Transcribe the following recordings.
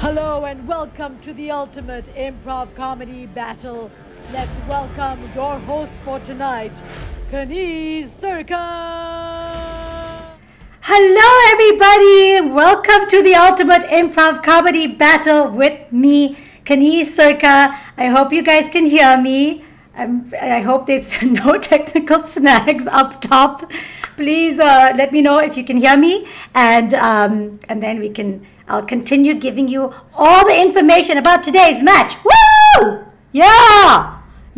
Hello and welcome to the ultimate improv comedy battle. Let's welcome your host for tonight, Kaneez Sirka. Hello everybody, welcome to the ultimate improv comedy battle with me, Kaneez Sirka. I hope you guys can hear me. I hope there's no technical snags up top. Please let me know if you can hear me, and then I'll continue giving you all the information about today's match. Woo! Yeah!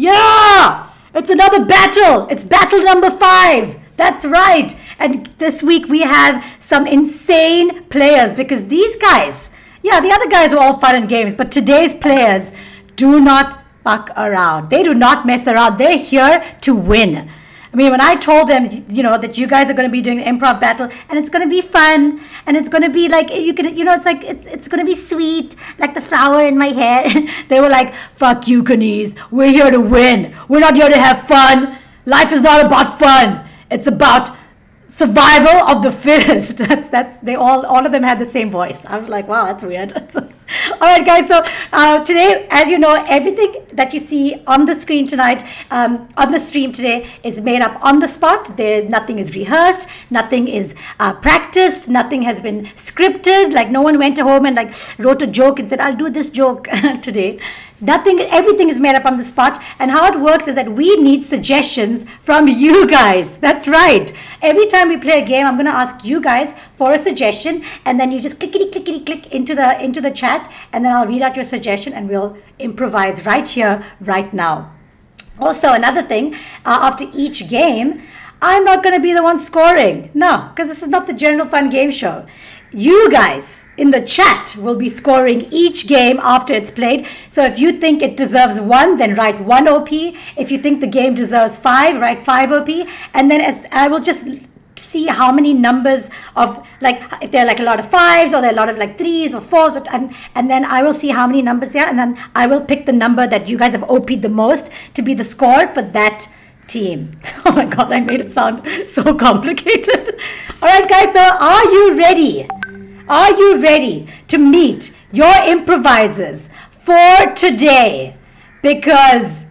It's another battle. It's battle number 5. That's right. And this week we have some insane players because these guys, the other guys were all fun and games, but today's players do not fuck around. They do not mess around. They're here to win. I mean, when I told them, that you guys are going to be doing an improv battle and it's going to be fun and it's going to be like, it's going to be sweet, like the flower in my hair. They were like, fuck you, Kaneez. We're here to win. We're not here to have fun. Life is not about fun. It's about survival of the fittest. All of them had the same voice. I was like, wow, that's weird. All right, guys. So today, as you know, everything that you see on the screen tonight, on the stream today, is made up on the spot. Nothing is rehearsed. Nothing is practiced. Nothing has been scripted. Like no one went home and wrote a joke and said, I'll do this joke today. Everything is made up on the spot. And how it works is that we need suggestions from you guys. That's right. Every time we play a game, I'm going to ask you guys for a suggestion, and then you just click into the chat, and then I'll read out your suggestion and we'll improvise right here, right now. Also, another thing, after each game, I'm not going to be the one scoring. No, because this is not the General Fun Game Show. You guys in the chat will be scoring each game after it's played. So if you think it deserves 1, then write 1 OP. If you think the game deserves 5, write 5 OP. And then I will just see how many numbers of, if there are a lot of 5s or there are a lot of 3s or 4s, and then I will see how many numbers there are, and then I will pick the number that you guys have OP'd the most to be the score for that team. Oh my God, I made it sound so complicated. All right, guys, so are you ready? Are you ready to meet your improvisers for today? Because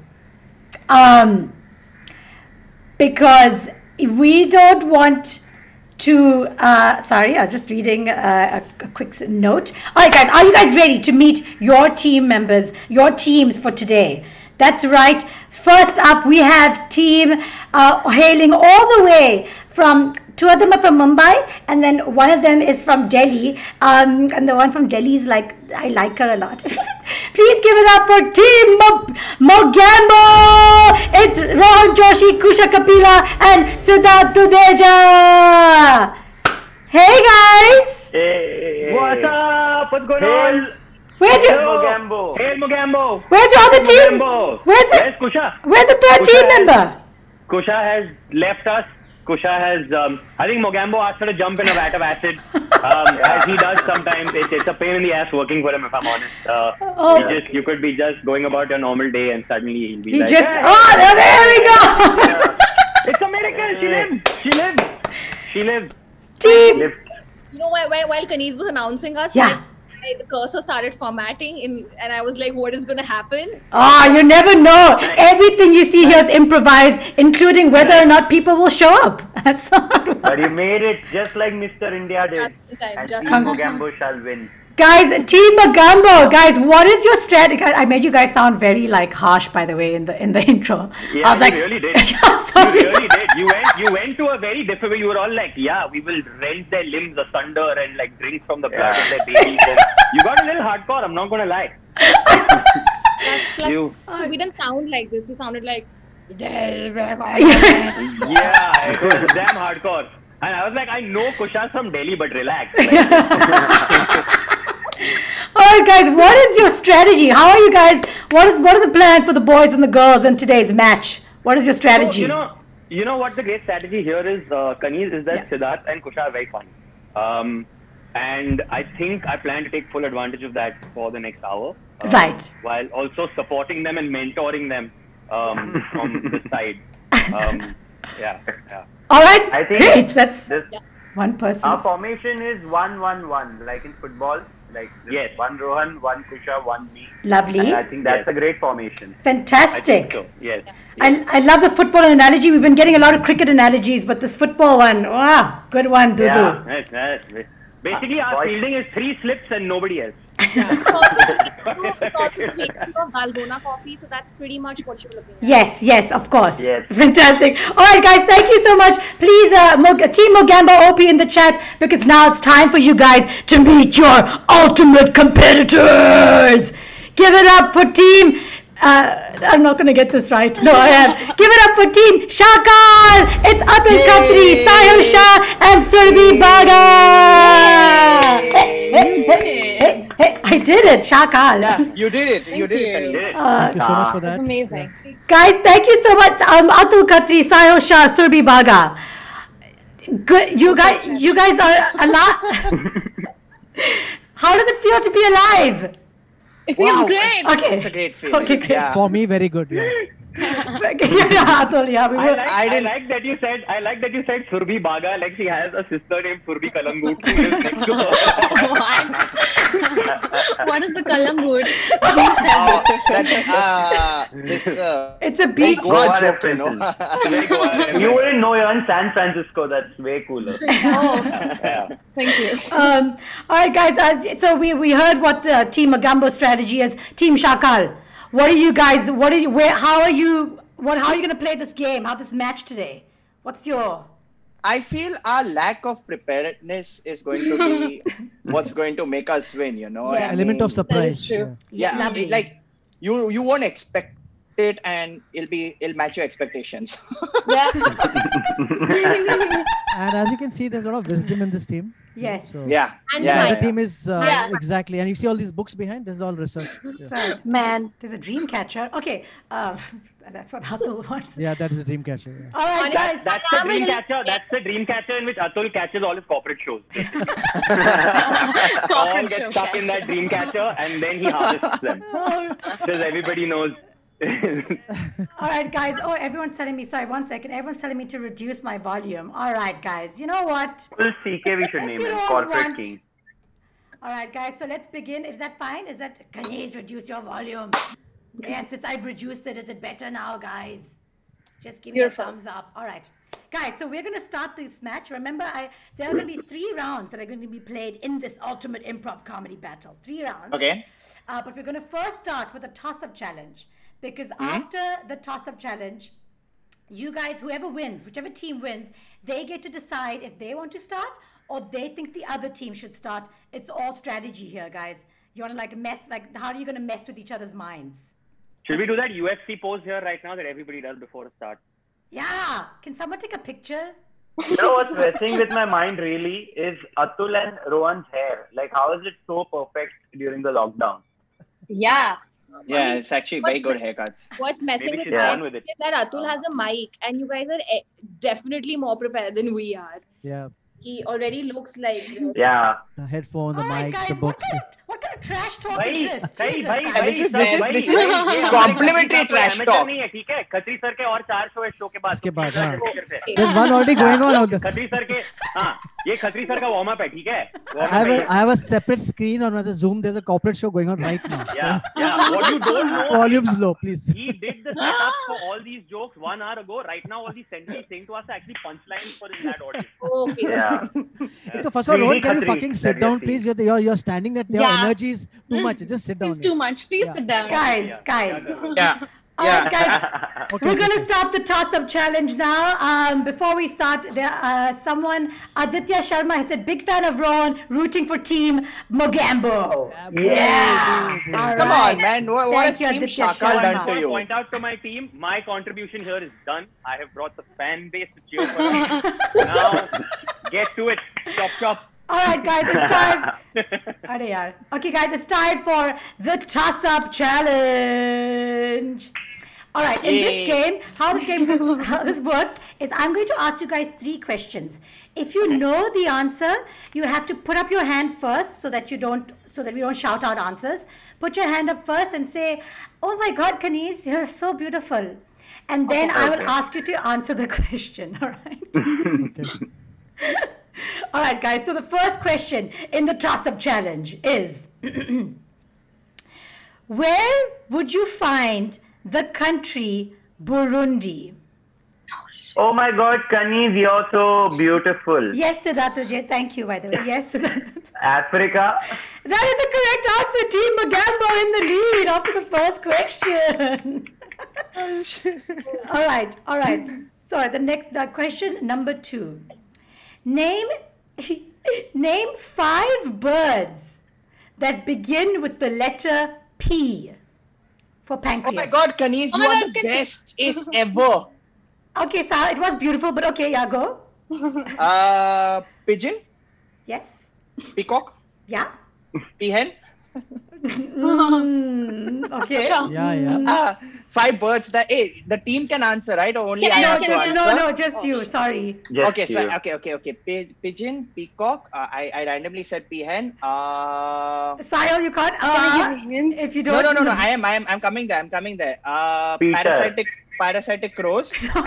we don't want to, sorry, I was just reading a quick note. All right, guys, are you guys ready to meet your team members, your teams for today? That's right. First up, we have team hailing all the way from, 2 of them are from Mumbai, and then one of them is from Delhi. And the one from Delhi is I like her a lot. Please give it up for Team Mogambo! It's Rohan Joshi, Kusha Kapila, and Siddharth Dudeja! Hey, guys! Hey! What's up? What's going on? Where's your Mogambo? Hail Mogambo! Where's your other team? Mogambo. Where's Kusha? Where's the third team member? Kusha has left us. Kusha has, I think Mogambo asked her to jump in a vat of acid, as he does sometimes. It's a pain in the ass working for him, if I'm honest. You could be just going about your normal day and suddenly he'll be there we go! It's a miracle! She lives! Team! You know, while Kaneez was announcing us, the cursor started formatting and I was like, what is going to happen? You never know. Everything you see here is improvised, including whether or not people will show up. That's not. But you made it just like Mr. India did. And Team Mogambo shall win. Guys, Team Mogambo, guys, what is your strategy? I made you guys sound very harsh, by the way, in the intro. Yeah, I was you really did. Sorry. You really did. You went to a very difficult. You were all like, yeah, we will rend their limbs asunder and drink from the blood of their babies. And you got a little hardcore. I'm not gonna lie. We didn't sound like this. We sounded like. Yeah, it was damn hardcore. And I was like, I know Kusha's from Delhi, but relax. All right, guys, what is your strategy? How are you guys? What is the plan for the boys and the girls in today's match? What is your strategy? So, you know what the great strategy here is, Kaneez, is that Siddharth and Kusha are very fun. And I think I plan to take full advantage of that for the next hour. Right. While also supporting them and mentoring them from the side. Yeah. All right, I think great. That's One person. Our formation is 1-1-1, like in football. Like Yes. one Rohan, one Kusha, one me. Lovely. And I think that's a great formation. I Fantastic. think so. Yes. I love the football analogy. We've been getting a lot of cricket analogies, but this football one, wow, good one, Dudu. Yeah. Basically, our fielding is 3 slips and nobody else. Dalgona coffee, so that's pretty much what you're looking at. Yes, of course. Yes. Fantastic. All right, guys, thank you so much. Please, Team Mogambo OP in the chat, because now it's time for you guys to meet your ultimate competitors. Give it up for Team... I'm not going to get this right. No, I am. Give it up for Team Shakal. It's Atul Khatri, Sahil Shah, and Surbhi Baga. Hey, I did it, Shakal. Yeah, you did it. You did it. Thank you so much for that. Amazing. Guys, thank you so much. Atul Khatri, Sahil Shah, Surbhi Baga. Good. You guys are a lot. How does it feel to be alive? It feels great. Okay. It's a great feeling. Okay, great. Yeah. For me, very good. Yeah. Atul, yeah, we were. I like that you said Surbhi Baga, like she has a sister named Surbhi Kalangut who lives next to her. What is the Kalangut? It's a beach. Goa joke, you know. You wouldn't know you're in San Francisco. That's way cooler. Yeah. Thank you. All right, guys. So we heard what Team Mogambo's strategy is. Team Shakal, what are you guys? How are you going to play this game? How this match today? What's your? I feel our lack of preparedness is going to be what's going to make us win. You know, Yeah. Element of surprise. That is true. Yeah, Lovely. like you won't expect it, and it'll match your expectations. Yeah. And as you can see, there's a lot of wisdom in this team. Yes. So, Yeah, And yeah. The team is Yeah. exactly, and you see all these books behind. This is all research. Yeah, Right. Man. There's a dream catcher. Okay. That's what Atul wants. yeah, that is a dream catcher. Yeah. All right, guys. That's the dream catcher. That's the dream catcher in which Atul catches all his corporate shows. All Corporate get show stuck in that dream catcher and then he harvests them. Because everybody knows. All right, guys. Oh, everyone's telling me. Sorry, 1 second. Everyone's telling me to reduce my volume. All right, guys. You know what? Full CK we should If name you him. don't Corporate want- King. All right, guys. So let's begin. Is that fine? Is that? Can you reduce your volume? Yes, I've reduced it. Is it better now, guys? Just give me a Beautiful. thumbs up. All right, guys. So we're going to start this match. Remember, there are going to be 3 rounds that are going to be played in this ultimate improv comedy battle. 3 rounds. Okay. But we're going to first start with a toss-up challenge, because after the toss-up challenge, you guys, whoever wins, whichever team wins, they get to decide if they want to start or they think the other team should start. It's all strategy here, guys. You want to how are you going to mess with each other's minds? Should we do that UFC pose here right now that everybody does before a start? Yeah. Can someone take a picture? You know what's messing with my mind really is Atul and Rohan's hair. Like, how is it so perfect during the lockdown? Yeah. Yeah, it's actually very good haircuts. What's messing Maybe with she's my born with it. is that Atul has a mic and you guys are definitely more prepared than we are. Yeah, He already looks like Yeah. the headphone, the All right, mic, guys. the books. What kind of trash talk भाई is this? भाई Jesus, भाई guys. भाई This is- सब this is- भाई, this is भाई, ये हमारे complimentary Khatri trash का talk. नहीं है, ठीक है? खत्री सर के और 4 शो इस शो के बाद. इसके बाद, खत्री सर हाँ. के picture से. There's one already going on out there. Khatri sir के हाँ ये खत्री सर का वार्म अप है, ठीक है? I have a separate screen on the Zoom. There's a corporate show going on right now. Yeah. What you don't know. Volume's low, please. He did the setup for all these jokes 1 hour ago. Right now, all these sentences saying to us are actually punchlines for his mad audience. okay. Yeah. So first of all, Rohan, can you Khatri fucking sit that down, we are please? You're standing there. Your Yeah. energy is too much. Just sit down. It's too much. Please sit down. Guys. Yeah. All right, guys. Okay, We're going to okay. start the toss-up challenge now. Before we start, someone, Aditya Sharma, has said, big fan of Ron, rooting for Team Mogambo. Yeah. All Come right. on, man. What Thank has you, Team Aditya Shakal Sharma. done I to want to you? point out to my team, my contribution here is done. I have brought the fan base to cheer for us. Now, get to it. Chop, chop. All right, guys, it's time. Arey yaar. Okay, guys, it's time for the toss-up challenge. All right, in this game, how this works is I'm going to ask you guys 3 questions. If you know the answer, you have to put up your hand first so that we don't shout out answers. Put your hand up first and say, "Oh my God, Kaniz, you're so beautiful." And then I will ask you to answer the question. All right. All right, guys. So the first question in the toss-up challenge is, where would you find the country Burundi? Oh my God, Kanis, you're so beautiful. Yes, Siddhartha J. Thank you, by the way. Yes, Siddhartha. Africa. That is a correct answer. Team Magambo in the lead after the first question. All right. So the question number 2. Name 5 birds that begin with the letter P for pancreas. Oh my God, Kanis, you are the best ace ever. Okay, Sal, it was beautiful, but okay, yeah, go. Pigeon, Yes. peacock, Yeah. peahen. Okay. Yeah. 5 birds. The team can answer, right? Or only I have to answer? No, just you. Sorry. Just Okay, you. okay. Pigeon, peacock. I randomly said peahen. Sahil, you can't. If you No. don't. I'm coming there. Peter. Parasitic crows. And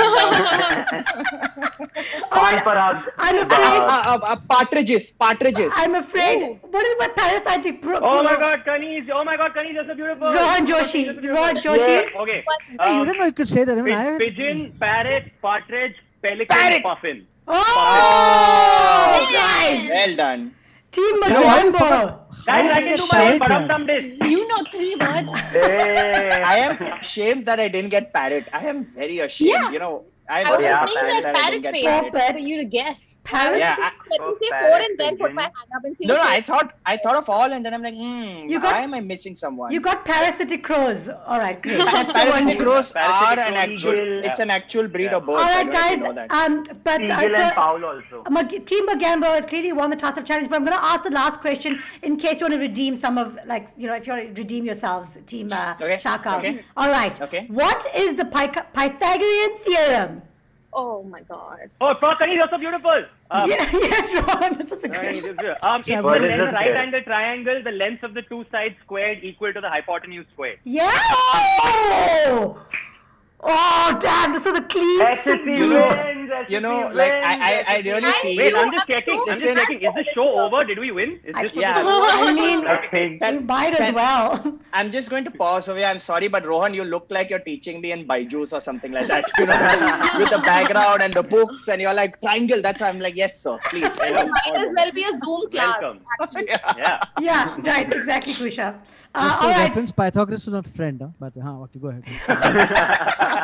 I'm afraid. partridges. I'm afraid. What is what parasitic? Oh my God, Kanis, you're so beautiful. Rohan Joshi. Yeah, okay. You didn't know you could say that. I mean, I Pigeon, parrot, partridge, pelican, Parrot. puffin. Oh, guys. Well done. Team Magambo. Guys, I can do my own padam some days. You know 3 words. Hey. I am ashamed that I didn't get parrot. I am very ashamed. Yeah. You know, I was very saying upset that I parrot didn't face get Parrot. for you to guess. Parrot. Yeah. Let me say parrot, 4 and then put pigeon. my hand up and see. No, the I fifth. thought of all, and then I'm like, You got- why am I missing someone? You got parasitic crows. All right, great. That's the Parasitic one. crows are Parasitic an crow, actual. eagle. It's an actual breed of birds. All I right, don't know if guys. you know that. But Eagle and fowl also. Team Magambo has clearly won the toss-up challenge. But I'm going to ask the last question in case you want to redeem some of, like, you know, if you want to redeem yourselves, Team Shakal. Okay. All right. Okay. What is the Pythagorean theorem? Oh my God. Oh, Kanis, you're so beautiful. Yes, Ron. This is a great. If the what is it right there? angle triangle, the length of the 2 sides squared equal to the hypotenuse squared. Yeah. Oh, damn. This was a clean You know, like I really feel. Wait, I'm just checking. Listen. Is the show over? Did we win? Is this Yeah. I mean, That- you might as well. I'm just going to pause away. I'm sorry, but Rohan, you look like you're teaching me in Byju's or something like that. You know, with the background and the books, and you're like triangle. That's why I'm like, yes, sir, please. Might as well be a Zoom class. Welcome. Actually. Yeah. Yeah, right. Exactly, Kusha. Just All for right. reference, Pythagoras was not a friend. Huh? But okay, go ahead.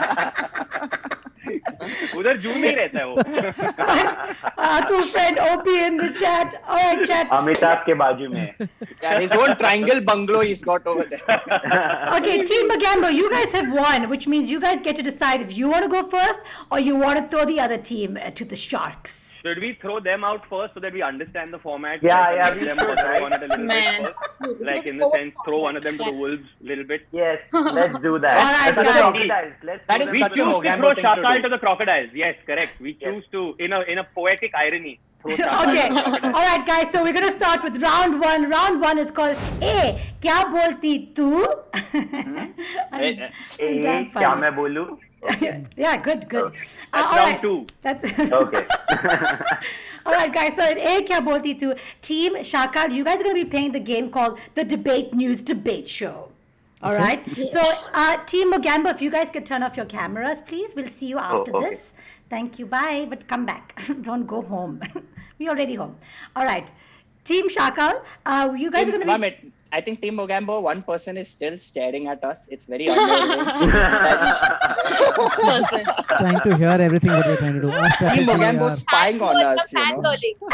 उधर जू में ही रहता है वो. To friend OP in the chat. All right, chat. Amitabh के बाजू में. Yeah, his own triangle bungalow he's got over there. Okay, Team Magambo, you guys have won, which means you guys get to decide if you want to go first or you want to throw the other team to the Sharks. Should we throw them out first so that we understand the format? Yeah, Like, we them should, throw right? one of them a little Man. bit first. Like in the sense, throw one of them to the wolves a little bit. Yes, let's do that. All right, Let's do guys. crocodiles. Let's That do is We such a choose to Mogambo throw thing to Shakal do. to the crocodiles. Yes, correct. We choose to, in a poetic irony, throw Shakal Okay, to the crocodiles. all right, guys. So we're gonna start with round one. Round one is called "Hey, kya bolti tu?" Eh, I'm damn क्या funny. मैं बोलूं? Yeah, good. That's all round right. 2. That's Okay. all right, guys. So in A Kya Bolti Tu, Team Shakal, you guys are going to be playing the game called the Debate News Debate Show. All right. So Team Mogambo, if you guys could turn off your cameras, please. We'll see you after okay. this. Thank you. Bye. But come back. Don't go home. We're already home. All right. Team Shakal, you guys are going to be... One minute. I think Team Mogambo, one person is still staring at us. It's very unnerving. Trying to hear everything what we're trying to do. Our Team strategy, Mogambo our- spying on us, you know.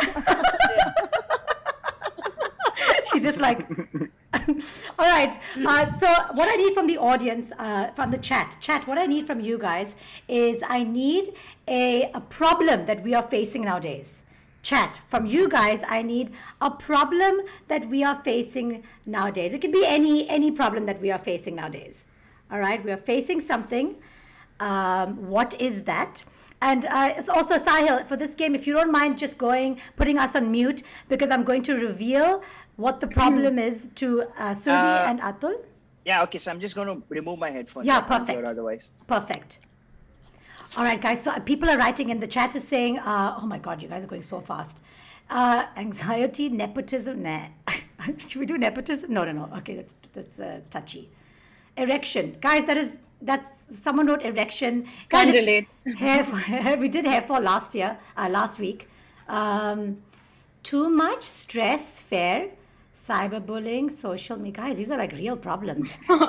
She's just like... All right. So what I need from the audience, from the chat, what I need from you guys is I need a problem that we are facing nowadays. Chat, from you guys, I need a problem that we are facing nowadays. It can be any problem that we are facing nowadays. All right, we are facing something. What is that? And also, Sahil, for this game, if you don't mind just putting us on mute, because I'm going to reveal what the problem is to Surbi and Atul. Yeah, okay, so I'm just going to remove my headphones. Yeah, I can't hear perfect. Otherwise. Perfect. All right, guys. So people are writing in the chat is saying, oh my God, you guys are going so fast. Anxiety, nepotism, nah. Should we do nepotism? No. Okay, that's touchy. Erection, guys. That's someone wrote erection. Guys, Can't relate. we did hair fall last week. Too much stress, fair. Cyberbullying, social media. Guys, these are like real problems.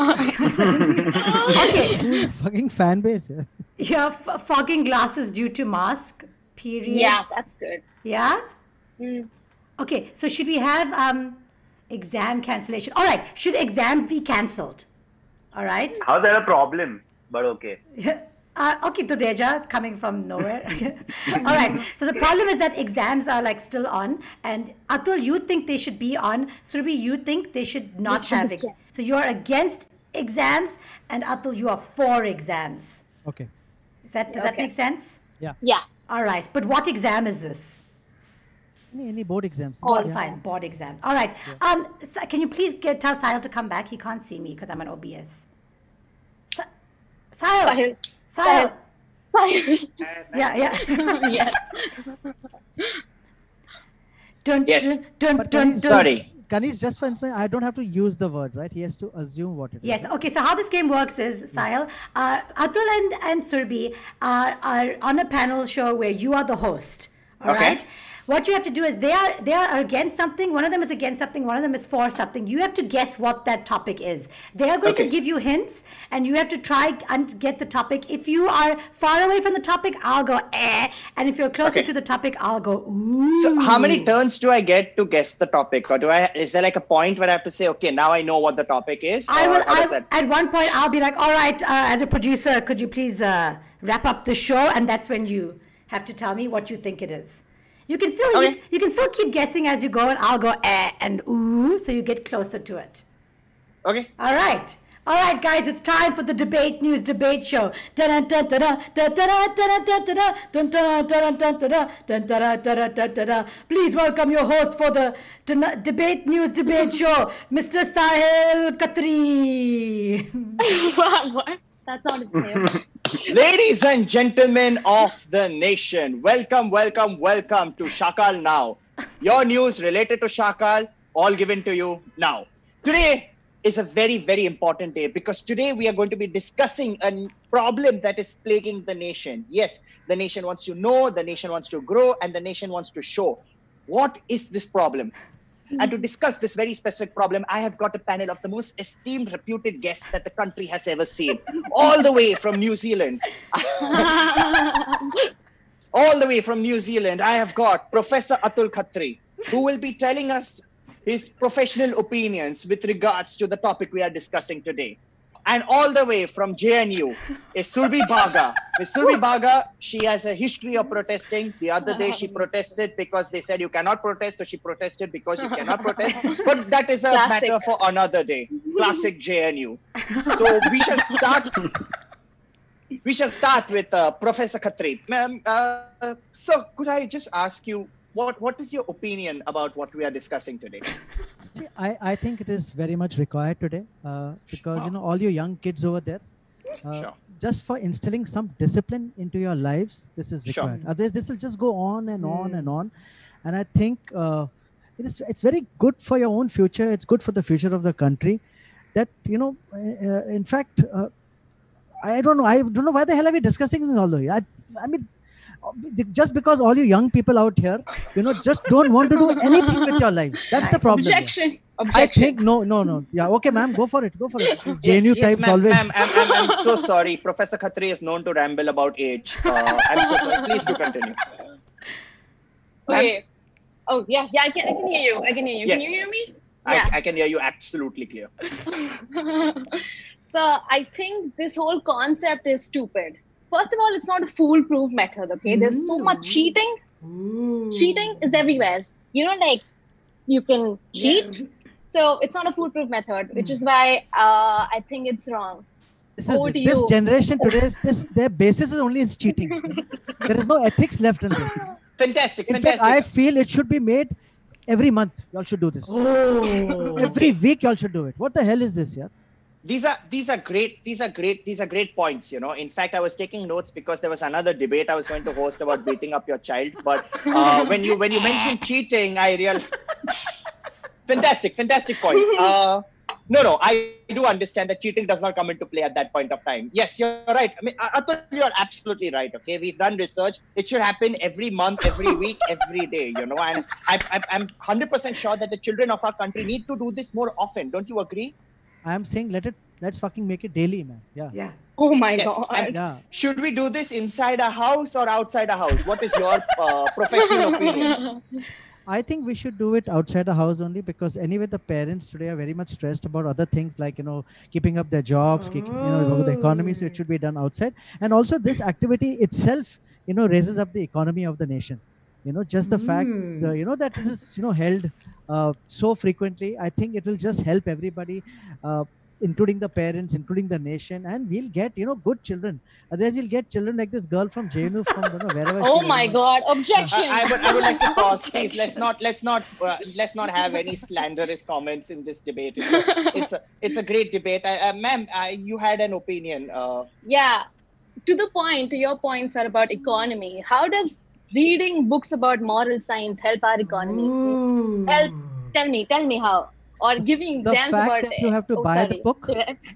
Okay. Fucking fan base. Yeah, fogging glasses due to mask. Periods. Yeah, that's good. Yeah? Mm. Okay, so should we have exam cancellation? All right, should exams be cancelled? All right? How's that a problem? But okay. Okay, Tudeja, coming from nowhere. All right. So the problem is that exams are like still on, and Atul, you think they should be on. Surabhi, you think they should not have exams. So you are against exams, and Atul, you are for exams. Okay. Does that make sense? Yeah. All right. But what exam is this? Any board exams. Fine, board exams. All right. So can you please tell Sahil to come back? He can't see me because I'm on OBS. Sahil. Sahil. Yeah. Yes. Yes. Sorry. Kanis, just for information, I don't have to use the word, right? He has to assume what it is. Yes. Okay. So how this game works is, Sahil, Atul and Surabhi are on a panel show where you are the host. All right. What you have to do is they are against something. One of them is against something. One of them is for something. You have to guess what that topic is. They are going to give you hints, and you have to try and get the topic. If you are far away from the topic, I'll go eh, and if you're closer to the topic, I'll go ooh. So how many turns do I get to guess the topic, or is there like a point where I have to say, okay, now I know what the topic is? At one point, I'll be like, all right, as a producer, could you please wrap up the show? And that's when you have to tell me what you think it is. You can still you can still keep guessing as you go, and I'll go eh and ooh, so you get closer to it. Okay. All right, guys, it's time for the debate news debate show. Please welcome your host for the debate news debate show, Mr. Sahil Khatri. What? That's not his name. Ladies and gentlemen of the nation, welcome to Shakal Now. Your news related to Shakal, all given to you now. Today is a very, very important day because today we are going to be discussing a problem that is plaguing the nation. Yes, the nation wants to know, the nation wants to grow, and the nation wants to show. What is this problem? And to discuss this very specific problem, I have got a panel of the most esteemed, reputed guests that the country has ever seen. All the way from New Zealand. All the way from New Zealand, I have got Professor Atul Khatri, who will be telling us his professional opinions with regards to the topic we are discussing today. And all the way from JNU is Surabhi Bagga. Ms. Surabhi Bagga, she has a history of protesting. The other day she protested because they said you cannot protest, so she protested because you cannot protest. But that is a matter for another day. Classic JNU. So we shall start with Professor Khatri. Ma'am, so could I just ask you, what is your opinion about what we are discussing today? See, I think it is very much required today because, all you young kids over there, just for instilling some discipline into your lives, this is required. Otherwise, this will just go on and on and on. And I think it's very good for your own future. It's good for the future of the country that, in fact, I don't know why the hell are we discussing this all the way? I mean, just because all you young people out here, just don't want to do anything with your lives. That's the problem. Objection. I think no. Yeah, okay, ma'am, go for it. These JNU types always. I'm so sorry. Professor Khatri is known to ramble about age. I'm so sorry. Please do continue. Okay. Oh yeah, I can hear you. Yes. Can you hear me? Yeah. I can hear you absolutely clear. So I think this whole concept is stupid. First of all, it's not a foolproof method, okay? There's so much cheating. Cheating is everywhere. You can cheat. So it's not a foolproof method, which is why I think it's wrong. This generation today, their basis is only is cheating. There is no ethics left in this. Fantastic. In fact, I feel it should be made every month. Y'all should do this. Every week, y'all should do it. What the hell is this, yeah? These are great points. You know, in fact, I was taking notes because there was another debate I was going to host about beating up your child. But when you mentioned cheating, I realized fantastic points. No, I do understand that cheating does not come into play at that point of time. Yes, you're right. I mean, Atul, you're absolutely right. Okay, we've done research. It should happen every month, every week, every day. You know, and I'm 100% sure that the children of our country need to do this more often. Don't you agree? I'm saying let's fucking make it daily, man. Yeah. Oh my God. Yeah. Should we do this inside a house or outside a house? What is your professional opinion? I think we should do it outside the house only, because anyway the parents today are very much stressed about other things like, you know, keeping up their jobs, the economy. So it should be done outside. And also this activity itself, you know, raises up the economy of the nation. You know, just the fact, you know, that it is, you know, held so frequently. I think it will just help everybody, including the parents, including the nation, and we'll get, you know, good children. Otherwise, you'll get children like this girl from JNU from, you know, wherever. Oh my God! Objection. I would like to pause, please. Let's not have any slanderous comments in this debate. It's a great debate. Ma'am, you had an opinion. Yeah, to the point. Your points are about economy. How does reading books about moral science help our economy? Help. Tell me how. Or giving exams the fact about that you have to buy the book.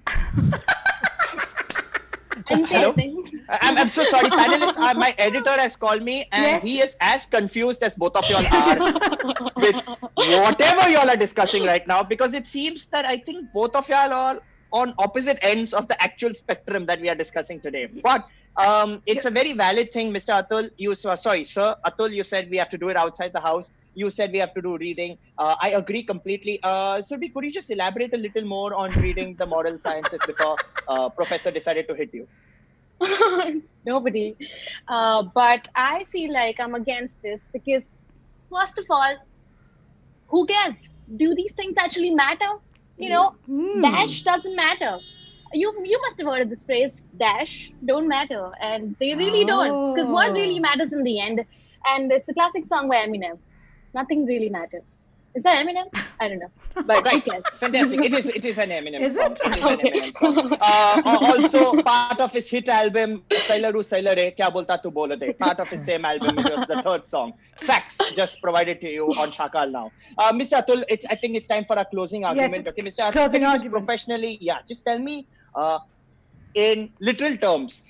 Hello? I'm so sorry, panelists. My editor has called me, and he is as confused as both of y'all are with whatever y'all are discussing right now, because it seems that I think both of y'all are on opposite ends of the actual spectrum that we are discussing today. But it's a very valid thing, Mr. Atul. Sir Atul, you said we have to do it outside the house. You said we have to do reading. I agree completely. Surbhi, could you just elaborate a little more on reading the moral sciences before Professor decided to hit you? Nobody. But I feel like I'm against this because, first of all, who cares? Do these things actually matter? You know, dash doesn't matter. You must have heard of this phrase, dash don't matter. And they really don't. Because what really matters in the end, and it's a classic song by Eminem, nothing really matters. Is that Eminem? I don't know. But right. Fantastic. It is an Eminem song. It is an Eminem song. Also, part of his hit album, Sailaru Sailare, Kya Bolta Tu Bolo De. Part of his same album, it was the third song. Facts just provided to you on Shakal Now. Mr. Atul, I think it's time for a closing argument. Okay, Mr. Atul, just professionally, just tell me in literal terms.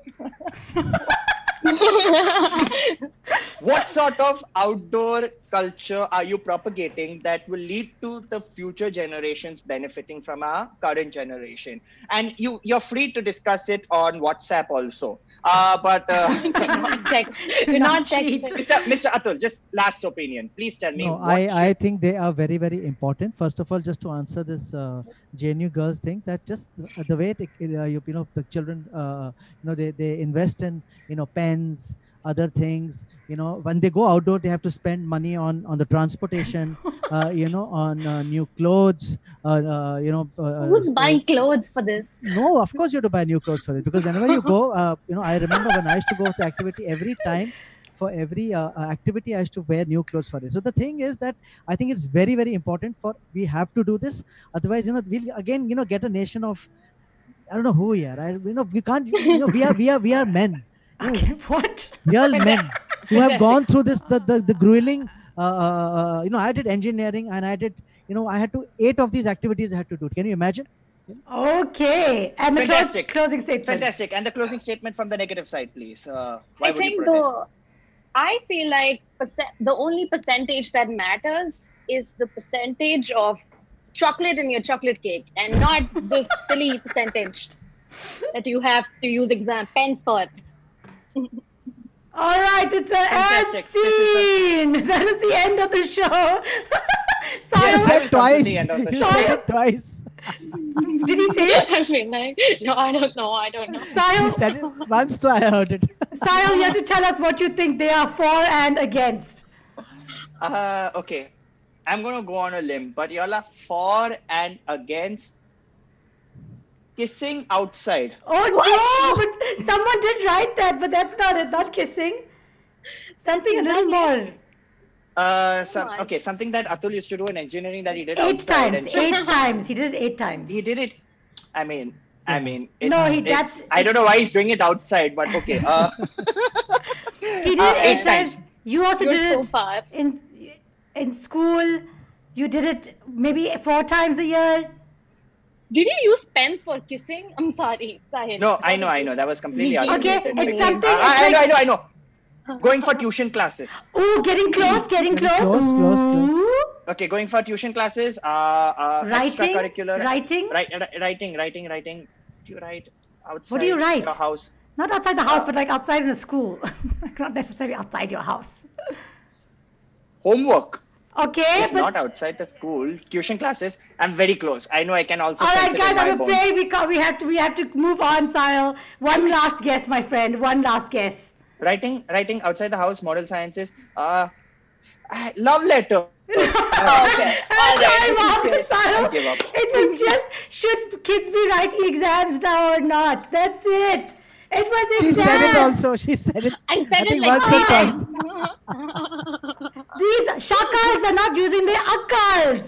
What sort of outdoor culture are you propagating that will lead to the future generations benefiting from our current generation? And you're free to discuss it on WhatsApp also. But do not cheat. Mr. Atul, just last opinion. Please tell me. No, I think they are very, very important. First of all, just to answer this JNU girls thing, that just the way the children, they invest in pens, other things, when they go outdoor, they have to spend money on the transportation, on new clothes, who's buying clothes for this? No, of course you have to buy new clothes for it, because whenever you go, I remember when I used to go to the activity, every time for every activity I used to wear new clothes for it. So the thing is that I think it's very, very important we have to do this. Otherwise, we'll again, get a nation of, I don't know who here. We can't, we are men. Okay, what? Real men who have gone through this, the grueling, I did engineering and I did, I had to, 8 of these activities I had to do. Can you imagine? Okay. And the closing statement. Fantastic. And the closing statement from the negative side, please. I feel like the only percentage that matters is the percentage of chocolate in your chocolate cake, and not this silly percentage that you have to use pens for. All right, it's an ad scene. That is the end of the show. You said twice. You said it twice. Did he say it? No, I don't know. He said it once, so I heard it. Sahil, you have to tell us what you think they are for and against. Okay. I'm going to go on a limb, but y'all are for and against kissing outside. Oh, no, but someone did write that, but that's not it. Not kissing. Something a little more. Something that Atul used to do in engineering that he did 8 times. 8 times. He did it 8 times. He did it. I mean, no, I don't know why he's doing it outside, but okay. He did it 8 times. You also did it far. in school. You did it maybe 4 times a year. Did you use pens for kissing? I'm sorry, Sahil. No, I know. That was completely out. Okay, it's something. I know. Going for tuition classes. Ooh, getting close. Close. Okay, going for tuition classes. Writing. Extracurricular. Writing. Writing. Do you write outside What do you write? your house? Not outside the house, but like outside in a school. Not necessarily outside your house. Homework. Okay, it's not outside the school. Tuition classes. I'm very close. I know I can also. All right, guys. I'm afraid we have to move on, Sahil. One last guess, my friend. One last guess. Writing outside the house. Moral sciences. Love letter. Okay. Time up, Sahil. It was just, should kids be writing exams now or not? That's it. It was exams. She said it also. She said it. I said it once or twice. These shakals are not using their akkals.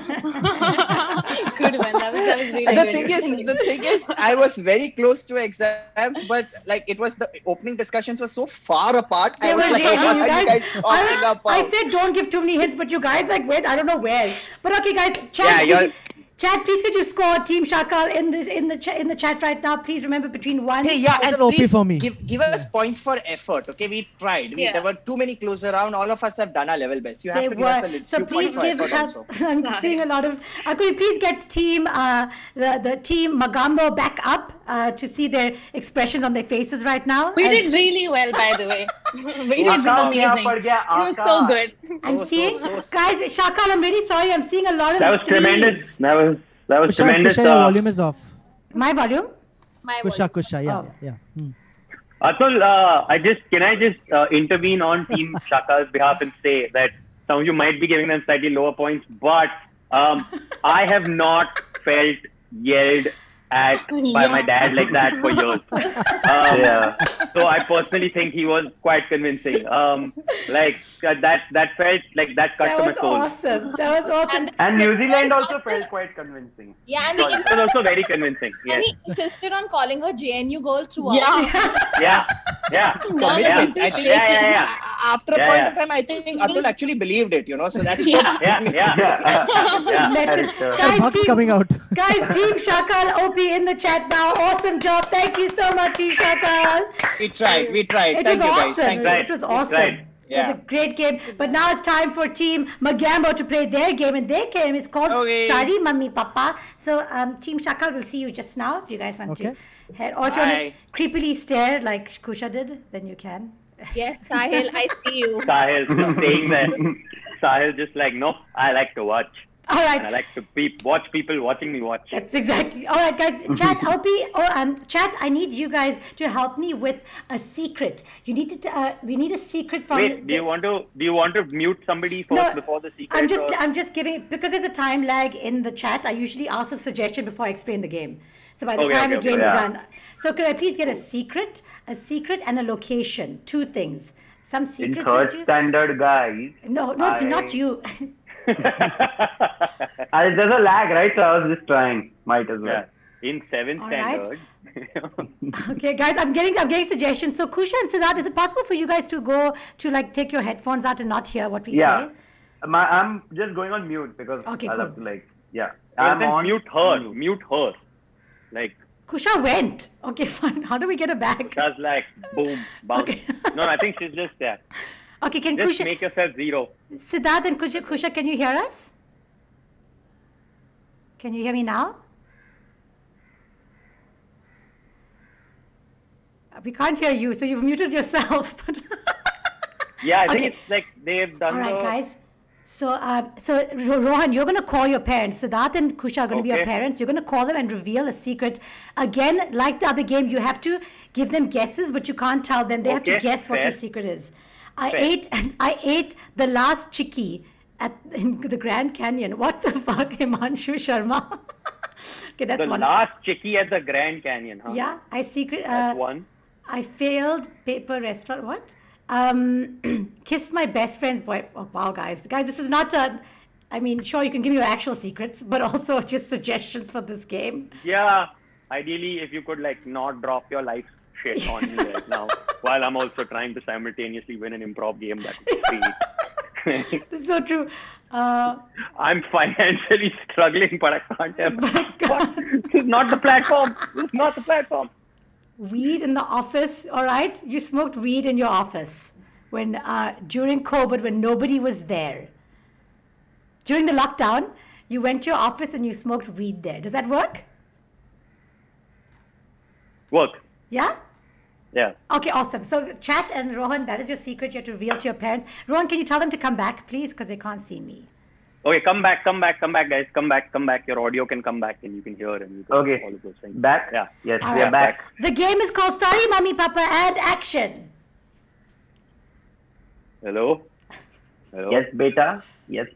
Good one. That was really good. The thing is, I was very close to exams, but like it was the opening discussions were so far apart. They I was were like, really, what you are you guys. guys talking about? I said don't give too many hints, but you guys like went I don't know where. But okay, guys, chat, please could you score Team Shakal in the chat right now? Please remember between 1. Hey, yeah, and OP please for me. give us points for effort. Okay, we tried. There were too many clues around. All of us have done our level best. You have to give us a little so please give help. I'm seeing a lot of. Could you please get team the team Mogambo back up to see their expressions on their faces right now? We did really well, by the way. We did amazing. It was so good. I'm seeing guys, Shakal. I'm really sorry. I'm seeing a lot of. That was tremendous. That was tremendous. Kusha, your volume is off. My volume? Kusha, yeah. Oh. Yeah. Atul, can I just intervene on Team Shakal's behalf and say that some of you might be giving them slightly lower points, but I have not felt yelled at by my dad like that for years. So I personally think he was quite convincing. Like that felt like that cut to my soul. That was awesome. And New Zealand also felt quite convincing. Yeah, and It was also very convincing. Yes. And he insisted on calling her JNU girl throughout. Yeah. After a point of time, I think Atul actually believed it, so that's Guys, coming out. Guys, Team Shakal OP in the chat now. Awesome job. Thank you so much, Team Shakal. We tried. It Thank was you awesome. guys. It was awesome. It was a great game. But now it's time for Team Mogambo to play their game. And their game is called Sari Mummy Papa. So Team Shakal will see you just now if you guys want to head. Or if you want to creepily stare like Kusha did, then you can. Yes, Sahil, I see you. Sahil saying that. Sahil just like, no, I like to watch. All right. And I like to watch people watching me watch. That's exactly. All right, guys. Chat, chat. I need you guys to help me with a secret. You need to. We need a secret from. Wait, do you want to mute somebody first before the secret? I'm just giving because there's a time lag in the chat. I usually ask a suggestion before I explain the game. So by the time the game is done, so could I please get a secret and a location? 2 things. Some secret. In 3rd standard, guys. No, not you. There's a lag, right? So I was just trying. Might as well. Yeah. In 7th standard. Okay, guys, I'm getting suggestions. So Kusha and Siddharth, is it possible for you guys to go to take your headphones out and not hear what we say? I'm just going on mute because I'll have to I'm on mute her. Like Kusha went. Okay, fine. How do we get her back? That's like boom, bounce. Okay. No, I think she's just there. Okay, can just Kusha make yourself 0. Siddharth and Kusha, can you hear us? Can you hear me now? We can't hear you, so you've muted yourself. Yeah, I think it's like they've done. All right, guys. So Rohan, you're going to call your parents. Siddharth and Kusha are going to be your parents. You're going to call them and reveal a secret. Again, like the other game, you have to give them guesses, but you can't tell them. They have to guess what your secret is. I ate the last chikki in the Grand Canyon. What the fuck, Himanshu Sharma? Okay, that's one. The last chikki at the Grand Canyon, huh? Yeah, that's one. I failed paper restaurant. What? Kissed my best friend's boy. Oh, wow, guys, this is not a I mean, sure, you can give me your actual secrets, but also just suggestions for this game. Yeah, ideally, if you could like not drop your life shit on me right now, while I'm also trying to simultaneously win an improv game, that would be great. That's so true. I'm financially struggling, but I can't help. This is not the platform. This is not the platform. Weed in the office, all right? You smoked weed in your office when during COVID, when nobody was there. During the lockdown, you went to your office and you smoked weed there. Does that work? Work. Yeah? Yeah. Okay, awesome. So chat and Rohan, that is your secret you have to reveal to your parents. Rohan, can you tell them to come back, please? Because they can't see me. Okay, come back, guys. Come back. Your audio can come back and you can hear and you can Okay. all of those things. Back? Yeah. Yes, All we are right. back. The game is called Sorry, Mommy, Papa, and Action. Hello? Hello? Yes, beta.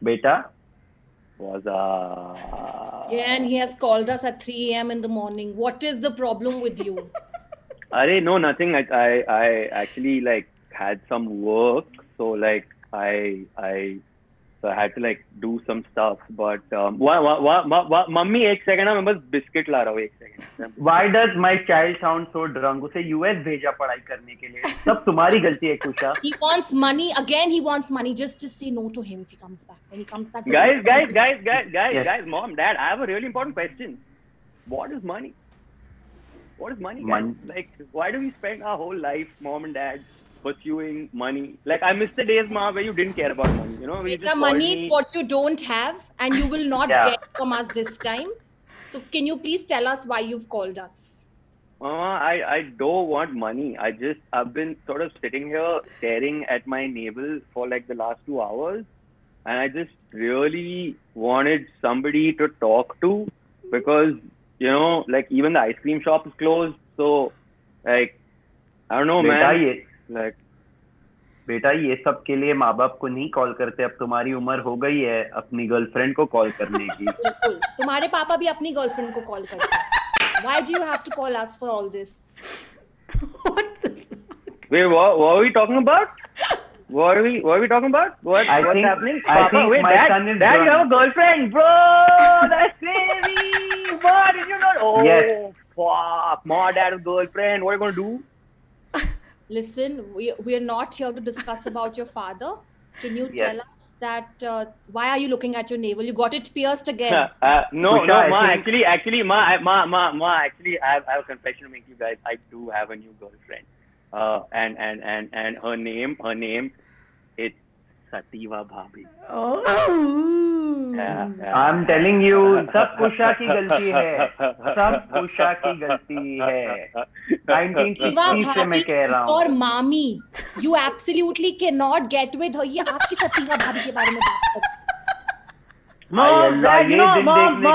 Was Yeah, and he has called us at 3 a.m. in the morning. What is the problem with you? No, nothing. I actually like had some work, so like I had to like do some stuff. But mummy, एक second मैं बस biscuit ला रहा हूँ, एक second. Why does my child sound so drunk? उसे US भेजा पढ़ाई करने के लिए. सब तुम्हारी गलती है, कुशा. He wants money. Again, he wants money. Just say no to him if he comes back. When he comes back. Guys, mom, dad, I have a really important question. What is money? What is money? Money. Like, why do we spend our whole life, mom and dad, pursuing money? Like, I miss the days, ma, where you didn't care about money. You know, where you just money, what you don't have, and you will not get from us this time. So, can you please tell us why you've called us? I don't want money. I've been sort of sitting here staring at my navel for like the last 2 hours, and I just really wanted somebody to talk to because, you know, like even the ice cream shop is closed. So, like, I don't know, man. बेटा ये सब के लिए माँ बाप को नहीं call करते. अब तुम्हारी उम्र हो गई है अपनी गर्लफ्रेंड को कॉल करने की. बिल्कुल. तुम्हारे पापा भी अपनी गर्लफ्रेंड को कॉल करते हैं. Why do you have to call us for all this? Wait, what are we talking about? What are we talking about? What's happening? Papa, wait, Dad, you have a girlfriend, bro. That's crazy. What did you not? Oh, yes. Fuck. Mom, dad, have a girlfriend. What are you gonna do? Listen, we are not here to discuss about your father. Can you tell us that why are you looking at your navel? You got it pierced again. No, ma. Actually, ma. Actually, I have a confession to make you guys. I do have a new girlfriend. And her name, it's Sativa Bhabhi. Oh. Yeah. I'm telling you, सब कुशा की गलती है. सब कुशा की गलती है. 1960 से मैं कह रहा हूँ. और मामी, you absolutely cannot get with her. ये आपकी सतीवा भाभी के बारे में बात कर. Mom, Dad, you know,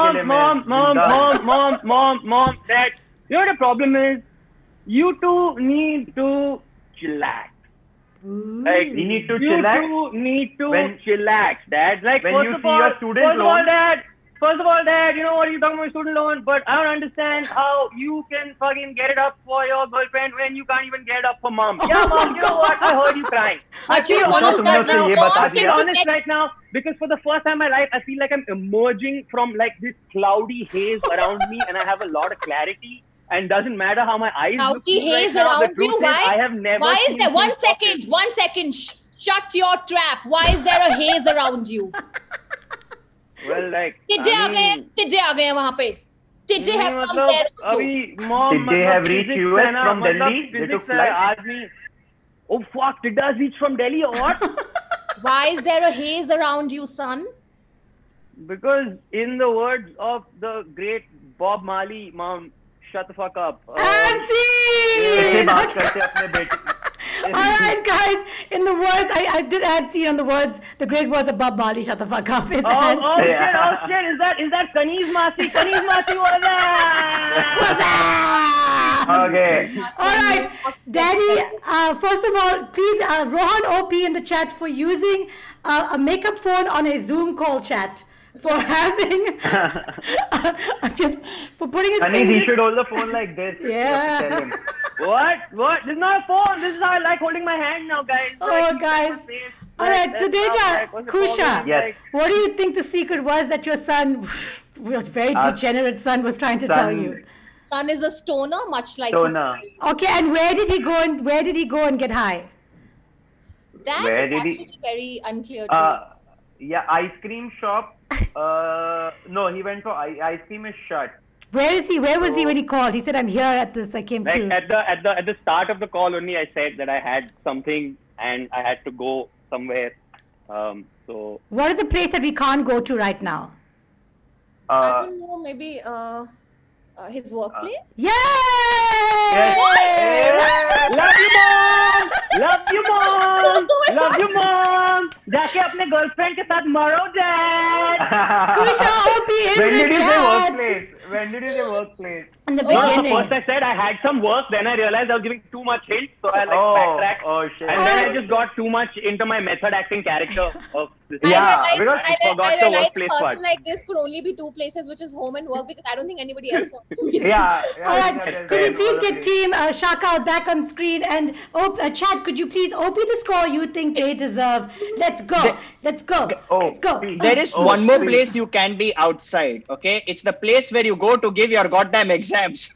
Mom, Dad, you know the problem is, you two need to chillax. Like, you need to chillax? You need to chillax, Dad. Like, when you see your student loan. First of all, Dad, you know what, you're talking about student loan, but I don't understand how you can fucking get it up for your girlfriend when you can't even get it up for mom. Yeah, Mom, you know what, I heard you crying. But your mom doesn't want be honest right now, because for the first time in my life, I feel like I'm emerging from like this cloudy haze around me, and I have a lot of clarity. And doesn't matter how my eyes look haze right now, around you. Why? I have never why is there? One second. Shut your trap. Why is there a haze around you? Well, like. Tidde आ गए वहाँ पे. Tidde have come there also. Mom, did they have reached US from Delhi? They took flight. Oh fuck! Did they reach from Delhi or what? Why is there a haze around you, son? Because in the words of the great Bob Marley, Mom. Shut the fuck up. All right, guys. In the words, I did add scene on the words, the great words of Bob Marley. Shut the fuck up. Oh shit! Is that Kaneez Masi? Kaneez Masi was that? Okay. All right, Daddy. First of all, please, Rohan OP in the chat for using a makeup phone on a Zoom call chat. For having, just for putting his Honey, he should hold the phone like this. Yeah. Tell him. What? This is not a phone. This is how I like holding my hand now, guys. Oh, guys. All right, Tudeja, Kusha, Yes. what do you think the secret was that your son, your very degenerate son, was trying to tell you? Son is a stoner, much like Stoner. his Okay, and where did he go and get high? That Where is did he- actually very unclear to me. Yeah, ice cream shop. No, he went for ice cream is shut. Where is he? Where was he when he called? He said, "I'm here at this. I came Like to." at the start of the call only, I said that I had something and I had to go somewhere. So What is the place that we can't go to right now? I don't know, maybe his workplace? Yay! love you, mom. Love you, mom. Love you, mom. जाके अपने girlfriend के साथ मरो, dad. Kusha, OP in When the did you say chat. workplace? When did you say workplace? In the No, so beginning. first I said I had some work, then I realized I was giving too much hints, so I backtracked. Oh shit. And then I just got too much into my method acting character of this. Yeah, I because I forgot realized the a workplace person part. like this could only be two places, which is home and work, because I don't think anybody else wants to be Yeah. All right, could we please get team Shakal back on screen and chat? Could you please OP the score you think they deserve? Let's go. Let's go. Let's go. There is one more place you can be outside, okay? It's the place where you go to give your goddamn exams.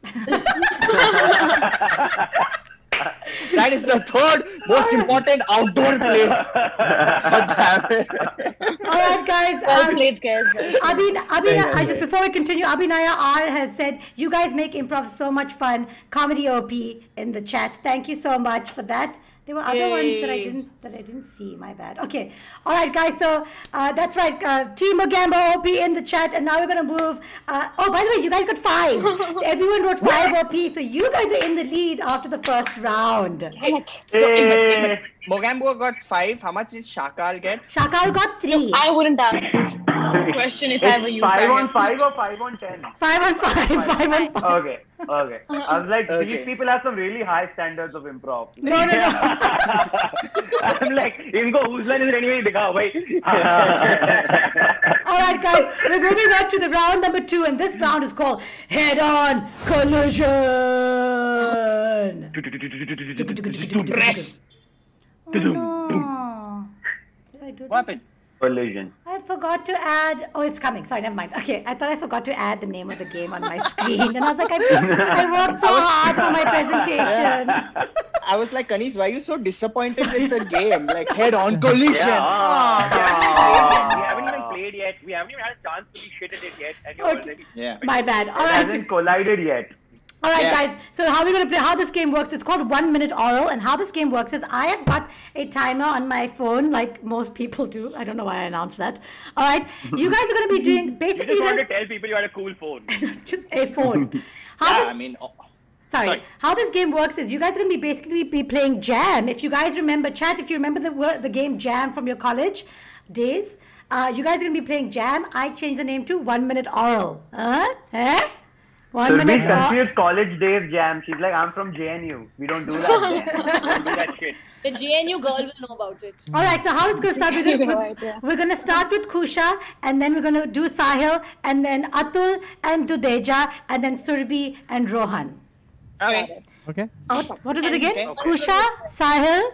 That is the third most important outdoor place. God damn it. All right, guys. Well played, guys. Just before we continue, Abhinaya R has said, you guys make improv so much fun. Comedy OP in the chat. Thank you so much for that. There were other ones that I didn't see. My bad. Okay. All right, guys. So that's right. Team Mogambo OP in the chat, and now we're gonna move. Oh, by the way, you guys got 5. Everyone wrote 5 OP, so you guys are in the lead after the first round. Damn it. So, Mogambo got 5. How much did Shakal get? Shakal got 3. I wouldn't ask this question if I were you. 5 on 5 or 5 on 10? 5 on 5. 5 on 5. Okay. I was like, these people have some really high standards of improv. No. I'm like, इनको whose line is it anyway? दिखाओ भाई. All right, guys, we're moving on to the round number 2, and this round is called Head-On Collision. Press. Oh, no. Did I do this? What happened? Collision. I forgot to add. Oh, it's coming. Sorry, never mind. Okay, I thought I forgot to add the name of the game on my screen, and I was like, I worked so hard for my presentation. I was like, Kanis, why are you so disappointed with the game? Like, head-on collision. We haven't even played yet. We haven't even had a chance to be shit at it yet, and you're already. Yeah. My bad. All It right. hasn't collided yet. All right, Yeah. guys. So how we're going to play, how this game works, it's called 1 minute oral. And how this game works is I have got a timer on my phone, like most people do. I don't know why I announced that. All right. You guys are going to be doing You basically just wanted to tell people you had a cool phone. just a phone. Sorry. How this game works is you guys are going to be basically be playing Jam. If you guys remember, chat, if you remember the game Jam from your college days, you guys are going to be playing Jam. I changed the name to 1 minute oral. One So minute we confused college days Jam. She's like, I'm from JNU. We don't do that. Don't do that shit. The GNU girl will know about it. All right, so how it's going to start we're going to start with Kusha, and then we're going to do Sahil, and then Atul and Tudeja, and then Surbi and Rohan. Okay. Okay. What is it again? Okay. Kusha, Sahil,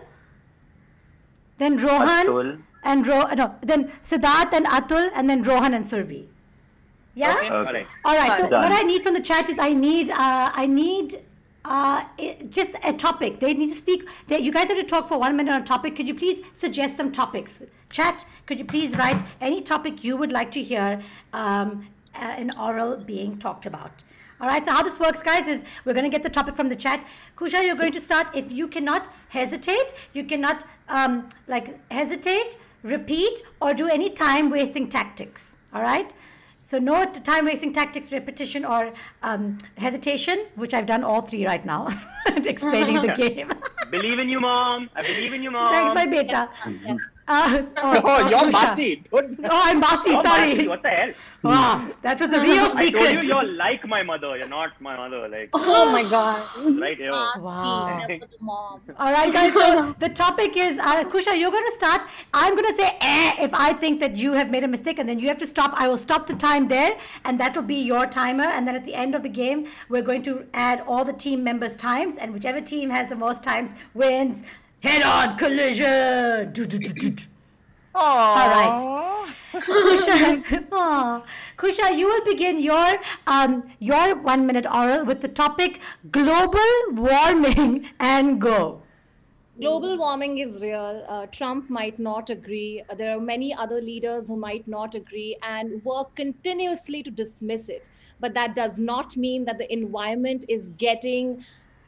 then Rohan, Atul. and then Siddharth and Atul, and then Rohan and Surbi. Yeah? Okay. All right, so Done. what I need from the chat is I need just a topic. They need to speak. You guys have to talk for 1 minute on a topic. Could you please suggest some topics? Chat, could you please write any topic you would like to hear in oral being talked about? All right, so how this works, guys, is we're going to get the topic from the chat. Kusha, you're going to start. If you cannot hesitate, you cannot hesitate, repeat, or do any time-wasting tactics. All right? So no time-wasting tactics, repetition, or hesitation, which I've done all 3 right now, explaining the game. Believe in you, mom. I believe in you, mom. Thanks, my beta. Oh, you're Masi. Oh, I'm Masi, sorry. Masi, what the hell? Wow, that was the real secret. I told you you're like my mother. You're not my mother. Like. Oh my God. Right here. Wow. Never the mom. All right, guys. So the topic is, Kusha, you're going to start. I'm going to say if I think that you have made a mistake, and then you have to stop. I will stop the time there, and that will be your timer. And then at the end of the game, we're going to add all the team members' times, and whichever team has the most times wins. Head-on collision. All right. Kusha, you will begin your 1 minute oral with the topic global warming and go. Global warming is real. Trump might not agree. There are many other leaders who might not agree and work continuously to dismiss it. But that does not mean that the environment is getting...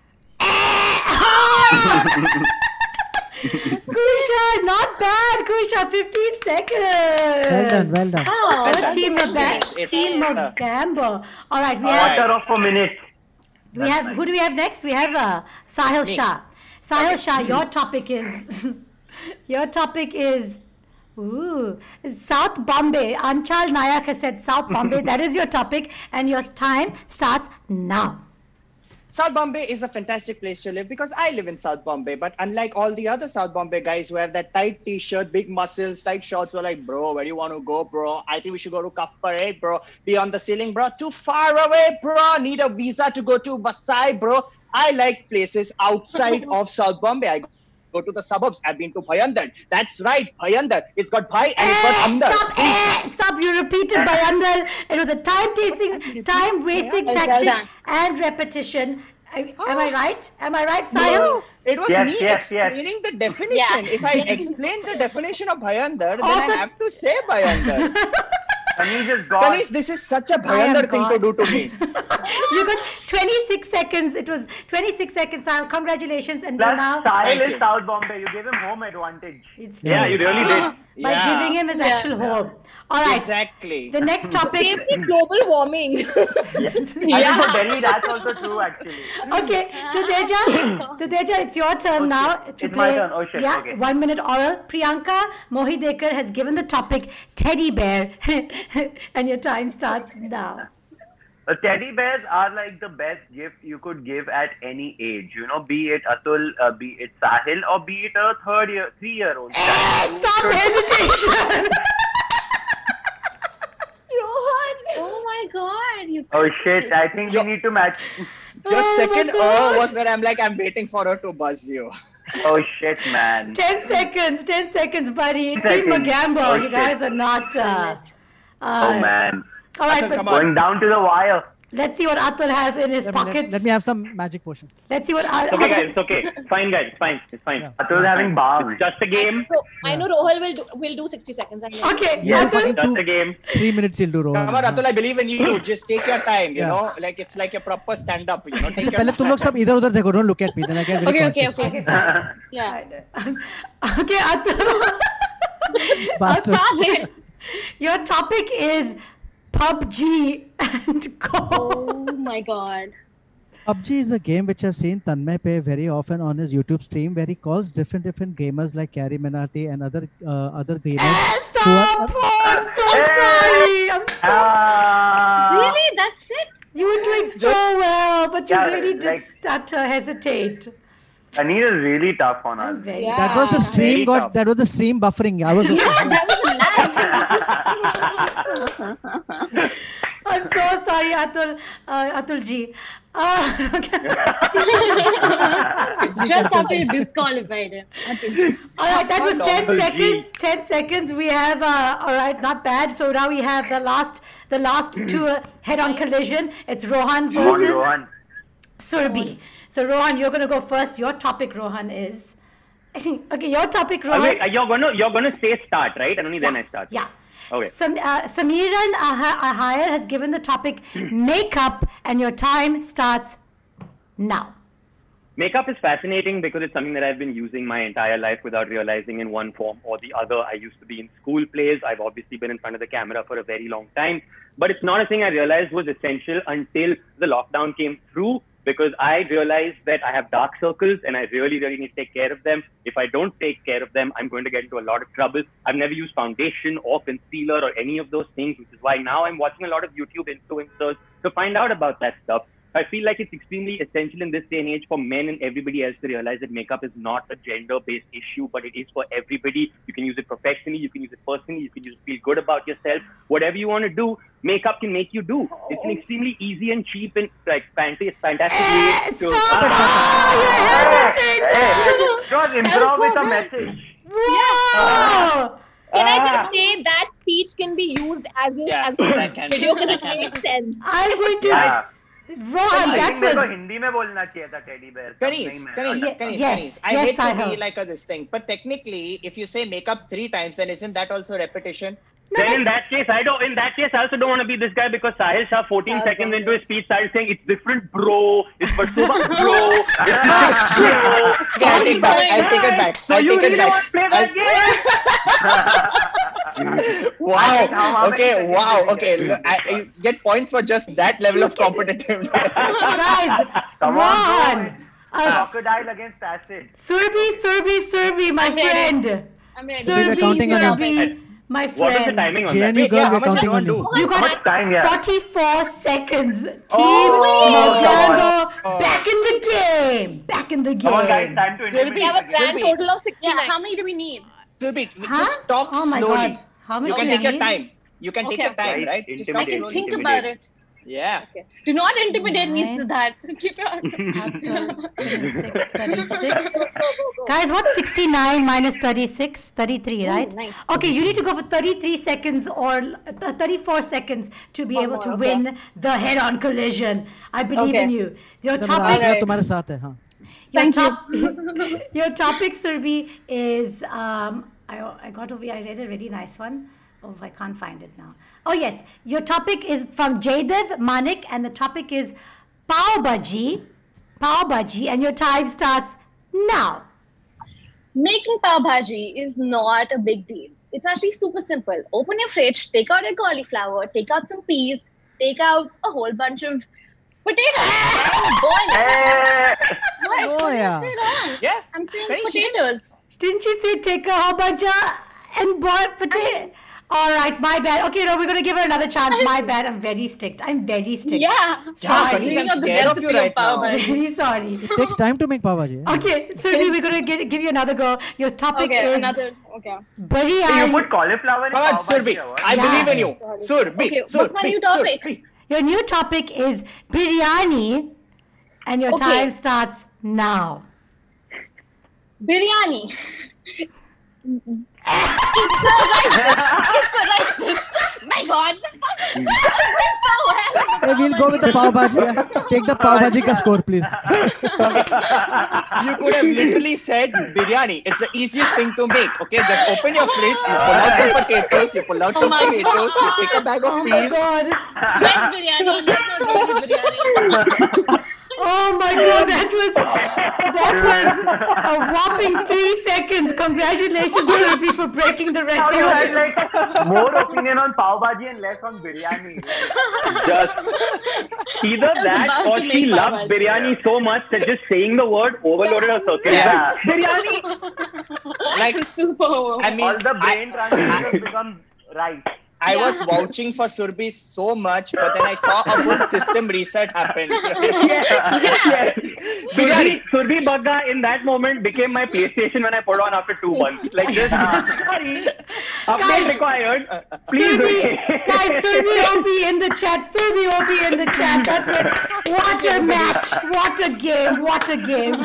Kusha, not bad. Kusha, 15 seconds. Well done. Oh, Team Mogambo. All right, we have. Quarter of a minute. We have. Who do we have next? We have Sahil Shah. Sahil Shah, your topic is. Your topic is. South Bombay. Anchal Nayak has said South Bombay. That is your topic, and your time starts now. South Bombay is a fantastic place to live because I live in South Bombay. But unlike all the other South Bombay guys who have that tight t-shirt, big muscles, tight shorts, we're like, bro, where do you want to go, bro? I think we should go to Cuff Parade, bro. Be on the ceiling, bro. Too far away, bro. Need a visa to go to Vasai, bro. I like places outside of South Bombay. I go to the suburbs. I've been to Bhayandar. That's right, Bhayandar. It's got Bhai and it's got Andar. Stop! You repeated Bhayandar. It was a time-wasting tactic and repetition. Am I right? Am I right, Sahil? No, it was me explaining the definition. Yeah. If I explain the definition of Bhayandar, then I have to say Bhayandar. Kanis, this is such a Bhayandar thing to do to me. You got 26 seconds. It was 26 seconds, Sahil. Congratulations. And plus, now Sahil is South Bombay. You gave him home advantage. It's true. Yeah, you really did. By giving him his actual home. All right. Exactly. The next topic. Same thing, global warming. I think for Delhi, that's also true, actually. Okay, Dudeja, it's your turn now to it's play. My turn. Oh, shit. Yeah, Okay. 1 minute oral. Priyanka Mohidekar has given the topic teddy bear, and your time starts now. Teddy bears are like the best gift you could give at any age. You know, be it Atul, be it Sahil, or be it a 3-year-old. Stop hesitation. Rohan! Oh my God! Oh shit! I think we need to match. Your second was where I'm like, I'm waiting for her to buzz you. Oh shit, man! 10 seconds, buddy. 10 Team Mogambo, oh, you guys are not. Oh man! All right, but going down to the wire. Let's see what Atul has in his pockets. Let me have some magic potion. Let's see what. It's okay, guys. It's okay. It's fine, guys. It's fine. It's fine. Yeah. Atul's having balm. It's just a game. I know Rohal will do 60 seconds. Okay, Yeah, Atul. Just a game. 3 minutes he'll do Rohan. Come on, Atul, I believe in you. Just take your time, you know. Like it's like a proper stand-up, you know. Take So your पहले तुम लोग सब इधर उधर देखो, don't look at me. Then I get very conscious. Okay. Yeah. Okay, Atul. Bastard. Your topic is PUBG and Go. Oh my God. PUBG is a game which I've seen Tanmay play very often on his YouTube stream, where he calls different gamers like Carrie Menati and other gamers. Stop! I'm so sorry. I'm so Really? That's it? You were doing so well, but you really did stutter, hesitate. Anil is really tough on us. Yeah. That was the stream that was the stream buffering. I was That was a lag. I'm so sorry, Atul ji. Just after you disqualified him. All right, that was 10 seconds. 10 seconds. We have, all right, not bad. So now we have the last two head-on collision. It's Rohan versus Surabhi. So Rohan, you're going to go first. Your topic, Rohan, is... Okay, your topic, Rohan. Wait, you're gonna say start, right? And only then I start. Yeah. Okay. Samiran Ahayar has given the topic makeup, and your time starts now. Makeup is fascinating because it's something that I've been using my entire life without realizing in one form or the other. I used to be in school plays. I've obviously been in front of the camera for a very long time. But it's not a thing I realized was essential until the lockdown came through. because I realized that I have dark circles and I really, really need to take care of them. If I don't take care of them, I'm going to get into a lot of trouble. I've never used foundation or concealer or any of those things, which is why now I'm watching a lot of YouTube influencers to find out about that stuff. I feel like it's extremely essential in this day and age for men and everybody else to realize that makeup is not a gender-based issue, but it is for everybody. You can use it professionally, you can use it personally, you can use it to feel good about yourself. Whatever you want to do, makeup can make you do. It's an extremely easy and cheap and like fantastic way to... Stop! Just improv with a message. Wow! Can I just say that speech can be used as a video because it makes sense. I'm going to... Ron, that was... Hindi में बोलना चाहिए था teddy bear. Kanis, I hate to be like this thing, but technically, if you say makeup 3 times, then isn't that also repetition? Then in that case, I also don't want to be this guy because Sahil Shah 14 seconds into his speech started saying, it's different, bro. It's for so much, bro. I'll take it back. So you really want to play that game? Wow. Okay. Look, I get points for just that level of competitiveness. Guys, Ron. Crocodile against acid. Surbi, my friend. I'm ready. Surbi, my friend. What is the timing on that? JNU girl, we're counting on you. You got time, yeah. 44 seconds. Team Mogambo back in the game. Back in the game. Come on, guys, time to intimidate. We have a grand Surbi. total of 69. How many do we need? Surbi, just talk Oh my slowly. God. How much You can do take your need? time. You can take your time, right? Just talk I can slowly. think about it. Yeah. Okay. Do not intimidate me, Nine. Siddharth. Keep your 36. Guys, what's 69 minus 36? 33, right? nice. Okay, you need to go for 33 seconds or 34 seconds to be able to win the head-on collision. I believe in you. Your topic, मैं तुम्हारे साथ है, हाँ. your topic, Surbi, is I read a really nice one. Oh, I can't find it now. Oh yes, your topic is from Jaydev Manik, and the topic is Pav Bhaji, and your time starts now. Making pav bhaji is not a big deal. It's actually super simple. Open your fridge, take out your cauliflower, take out some peas, take out a whole bunch of potatoes, and boil it. What? Oh, What did yeah. I say wrong? Yeah. I'm saying Very potatoes. Didn't you say take a habaja and boil potato? All right, my bad. Okay, no, we're going to give her another chance. My bad. I'm very strict. Yeah. Sorry. Kanis, I'm scared of you right now. Very sorry. It takes time to make pav bhaji. Okay, Surbi, we're going to give you another go. Your topic Okay, is another. Okay. biryani. You put cauliflower in Come on, pav bhaji Surbi. or what? I believe in you. Surbi. Okay, what's my new topic? Surbi. Your new topic is biryani, and your Okay. time starts now. Biryani. It's the right dish. My God. Hey, we'll go with the pav bhaji. Yeah. Take the pav bhaji ka score, please. You could have literally said biryani. It's the easiest thing to make. Okay, just open your fridge, you pull out some potatoes, you take a bag of Oh my peas. God. Veg biryani. Let's not go with biryani. Oh my God, that was a whopping 3 seconds. Congratulations, Surbi, for breaking the Now you had record. like more opinion on pav bhaji and less on biryani. Just either that about or to she make pav loves bhaji. biryani so much that just saying the word overloaded her circuit. Yeah. Biryani! Like, Super. I mean, All the brain transmissions become right. I was vouching for Surbi so much, but then I saw a full system reset happen. Biryani. Surbi Bagga in that moment became my PlayStation when I put on after 2 months. Like this. Sorry. Update required. Please. Guys, Surbi OP in the chat. Surbi OP in the chat. That was what a match. What a game. What a game.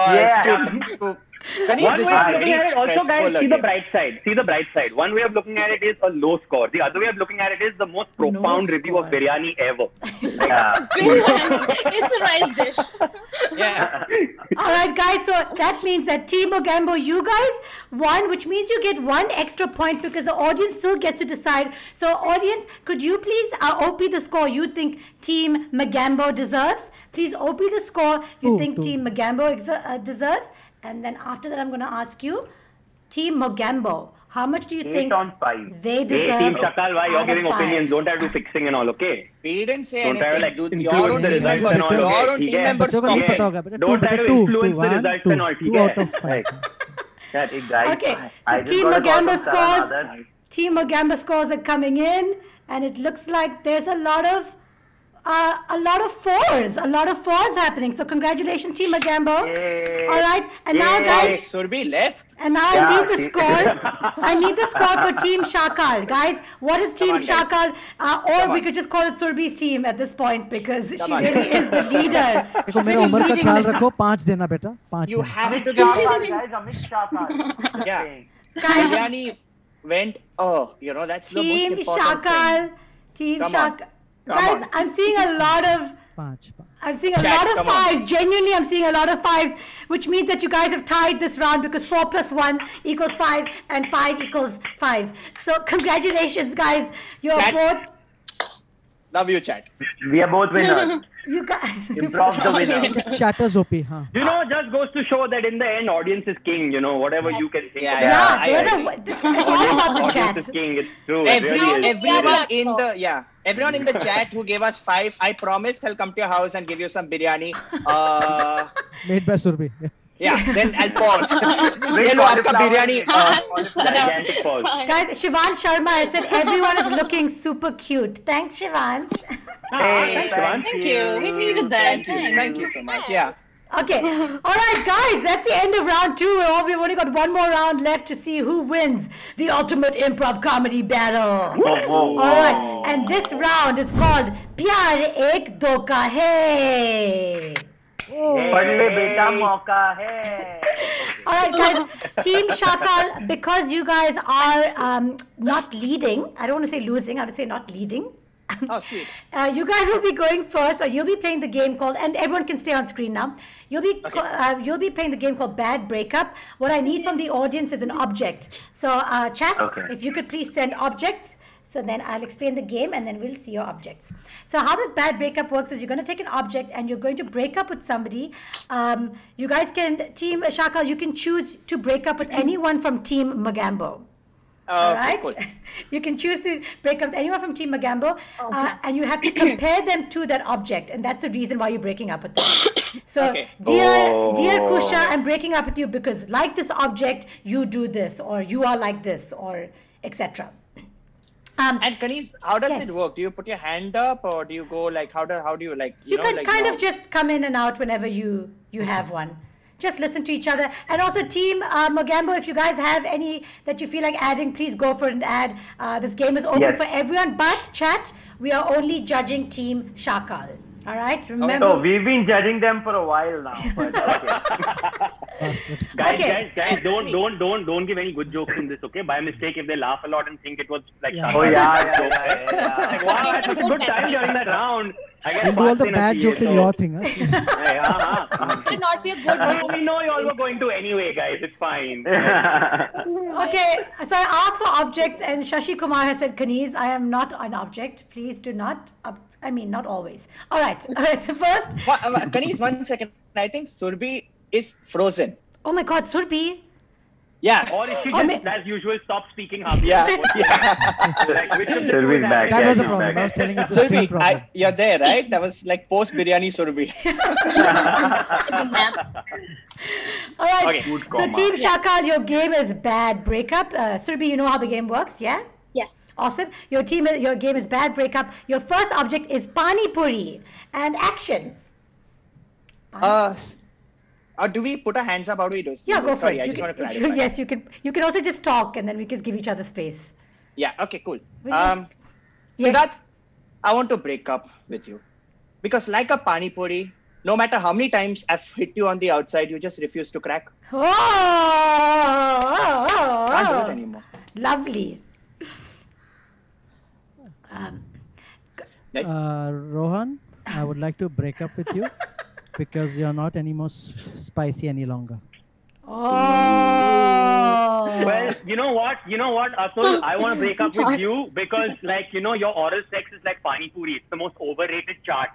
Kanis, One this way is of looking very at it, also guys, stressful see the again. bright side. See the bright side. One way of looking at it is a low score. The other way of looking at it is the most profound review of biryani ever. It's a rice dish. Yeah. All right, guys. So that means that Team Mogambo, you guys won, which means you get 1 extra point because the audience still gets to decide. So, audience, could you please OP the score you think Team Mogambo deserves? Please OP the score you think Team Mogambo deserves. And then after that, I'm going to ask you, Team Mogambo, How much do you think 8 on 5. they deserve? Hey, Team Shakal, why you're out giving of 5? opinions? Don't try to do fixing and all, okay? We didn't say Don't try to like anything. influence Your own the team results members. and all. Your own Okay, team members. बच्चों को नहीं stop पता it. होगा बेटा. Don't try to influence the results and all. 2 out of 5. Okay, I so just Team got a call Mogambo from Saran scores. Adarsh. Team Mogambo scores are coming in, and it looks like there's a lot of fours, happening. So congratulations, Team Mogambo. Yay. All right, and now guys, Surbi left. and now I need the score. I need the score for Team Shakal, guys. What is Team Shakal? Or we could just call it Surbi's team at this point because she really is the leader. देखो मेरा उम्र का ख्याल रखो. 5 देना बेटा. 5. You have to give Guys, Amit Shakal. Yeah. Guys, Biryani went. Oh, that's the most Team important Shakal. thing. Team Come on. Shakal. Come Guys, on. I'm seeing a lot of. 5. I'm seeing a Chat, lot of come on. fives. Genuinely, I'm seeing a lot of fives, which means that you guys have tied this round because 4 + 1 = 5 and 5 = 5. So congratulations, guys. You're Chat. both. Love you, chat. We are both winners. You guys. Improv the winner. Shatters OP. हाँ. Just goes to show that in the end, audience is king. Whatever you can think. Yeah, about. I they're agree. it's all about the Audience chat. is king. It's true. It really is. Everyone in the chat who gave us 5, I promised I'll come to your house and give you some biryani. Made by Surbi. Then I'll pause. ये लो आपका biryani. Gigantic pause. Guys, Shivansh Sharma has said everyone is looking super cute. Thanks, Shivansh. Hey, Shivansh. Thank you. We needed that. Thank you so much. Yeah. Okay. All right, guys, that's the end of round 2. We've only got one more round left to see who wins the ultimate improv comedy battle. All right. And this round is called Pyar Ek Dhoka Hai. पढ़ ले बेटा मौका है. All right, guys. Team Shakal, because you guys are not leading, I don't want to say losing, I want to say not leading. Oh, sweet. You guys will be going first, or you'll be playing the game called, and everyone can stay on screen now. You'll be playing the game called Bad Breakup. What I need from the audience is an object. So, chat, if you could please send objects. So then I'll explain the game and then we'll see your objects. So how this bad breakup works is you're going to take an object and you're going to break up with somebody. You guys can, Team Shakal, you can choose to break up with anyone from Team Mogambo. All right? Cool. You can choose to break up with anyone from Team Mogambo and you have to compare them to that object. And that's the reason why you're breaking up with them. So, dear Kusha, I'm breaking up with you because like this object, you do this or you are like this or etc. And Kanis, how does it work? Do you put your hand up or do you go like, how do you like, you can kind of just come in and out whenever you have one. Just listen to each other. And also Team Mogambo, if you guys have any that you feel like adding, please go for it and add. This game is open for everyone, but chat, we are only judging Team Shakal. All right, remember. So we've been judging them for a while now. But Guys, don't give any good jokes in this, okay? By mistake, if they laugh a lot and think it was like, Yeah. Oh yeah. like, wow, I took a good time during that round. We'll do all the bad jokes in your thing. Huh? It should not be a good one. We know you all were going to anyway, guys. It's fine. Okay, so I asked for objects and Shashi Kumar has said, Kanis, I am not an object. Please do not. I mean, not always. All right. So first. Kanis, 1 second. I think Surbi is frozen. Oh my God, Surbi. Yeah. Or if she just, as usual, stop speaking half. Surbi's back. That was the problem. I was telling it's a screen problem. You're there, right? That was like post biryani Surbi. All right. Okay. So Team Shakal, your game is bad breakup. Surbi, you know how the game works, yeah? Yes. Awesome. Your game is bad breakup. Your first object is Pani Puri and action. Do we put our hands up? How do we do? Yeah, go for Sorry, it. I just want to clarify. Yes, you can. You can also just talk and then we can give each other space. Yeah. Okay. Cool. Yes. Siddharth, I want to break up with you because, like a pani puri, no matter how many times I've hit you on the outside, you just refuse to crack. Can't do it anymore. Lovely. Nice. Rohan, I would like to break up with you because you're not any more spicy any longer. Well, you know what, Atul, I want to break up with you because, like, your oral sex is like pani puri. It's the most overrated chart.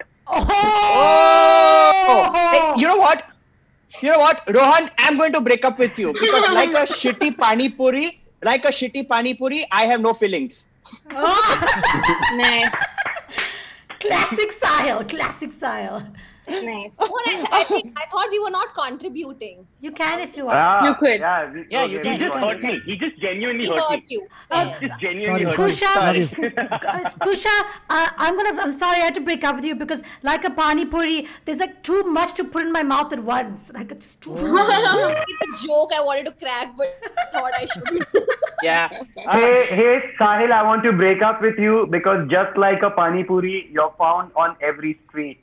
Hey, you know what, Rohan, I'm going to break up with you because like a shitty pani puri, like a shitty pani puri, I have no feelings. Nice. Classic style. Classic style. Nice. Well, I thought we were not contributing. You can if you want. You could. Yeah, you He can. just hurt me. He just genuinely He hurt hurt me. you. He just genuinely hurt Kusha, me. Kusha, I'm sorry I had to break up with you because like a pani puri, there's like too much to put in my mouth at once. Like it's too. It's a joke I wanted to crack, but thought I shouldn't. Yeah. Hey, Sahil, I want to break up with you because just like a pani puri, you're found on every street.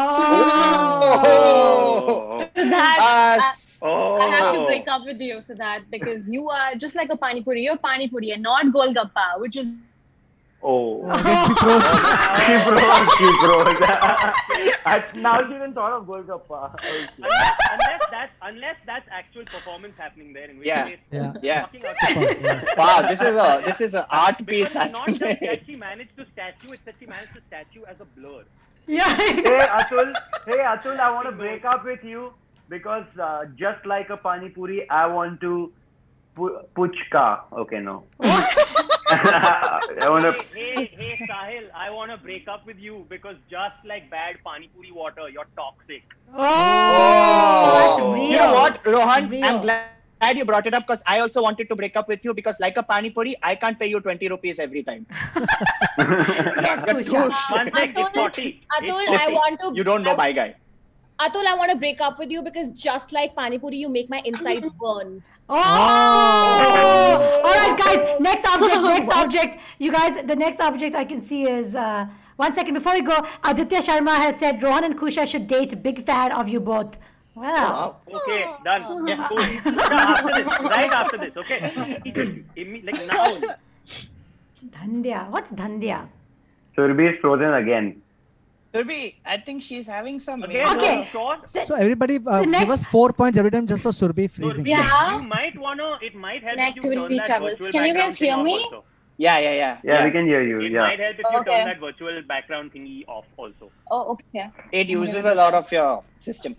Oh. Siddharth, I have to Oh. break up with you, Siddharth, because you are just like a pani puri. You're pani puri and not golgappa, which is Oh. She froze. She froze. Now she even thought of Golgappa. Okay. Unless that's actual performance happening there. In which Yeah. case, Yeah. fucking Wow, this is a art piece. because it's not just that she managed to statue, it's that she managed to statue as a blur. Yeah. Hey Atul, I want to break up with you because just like a pani puri, I want to puchka. Okay, no. I want to. Hey, Sahil, I want to break up with you because just like bad pani puri water, you're toxic. That's real. You know what, Rohan? Real. I'm glad you brought it up because I also wanted to break up with you because like a pani puri, I can't pay you 20 rupees every time. Yes, You're Kusha. too- One thing, it's 40. Atul, I want to. You don't know my guy. Atul, I want to break up with you because just like pani puri, you make my inside burn. Oh! All right, guys. Next object. You guys, the next object I can see is. 1 second before we go. Aditya Sharma has said Rohan and Kusha should date. Big fan of you both. Wow. Okay, done. Yeah, cool. Right after this, okay? Like now. Dhandya. What's Dhandya? Surbi is frozen again. Surbi, I think she's having some. Again, Okay. Sure. So everybody give next- us 4 points every time just for Surbi freezing. Yeah. You might wanna. It might help An if you turn activity that travels. virtual Can you background guys thing hear off me? also. Yeah. Yeah, we can hear you. It Yeah. might help if you Okay. turn that virtual background thingy off also. Oh, okay. It uses a lot of your system.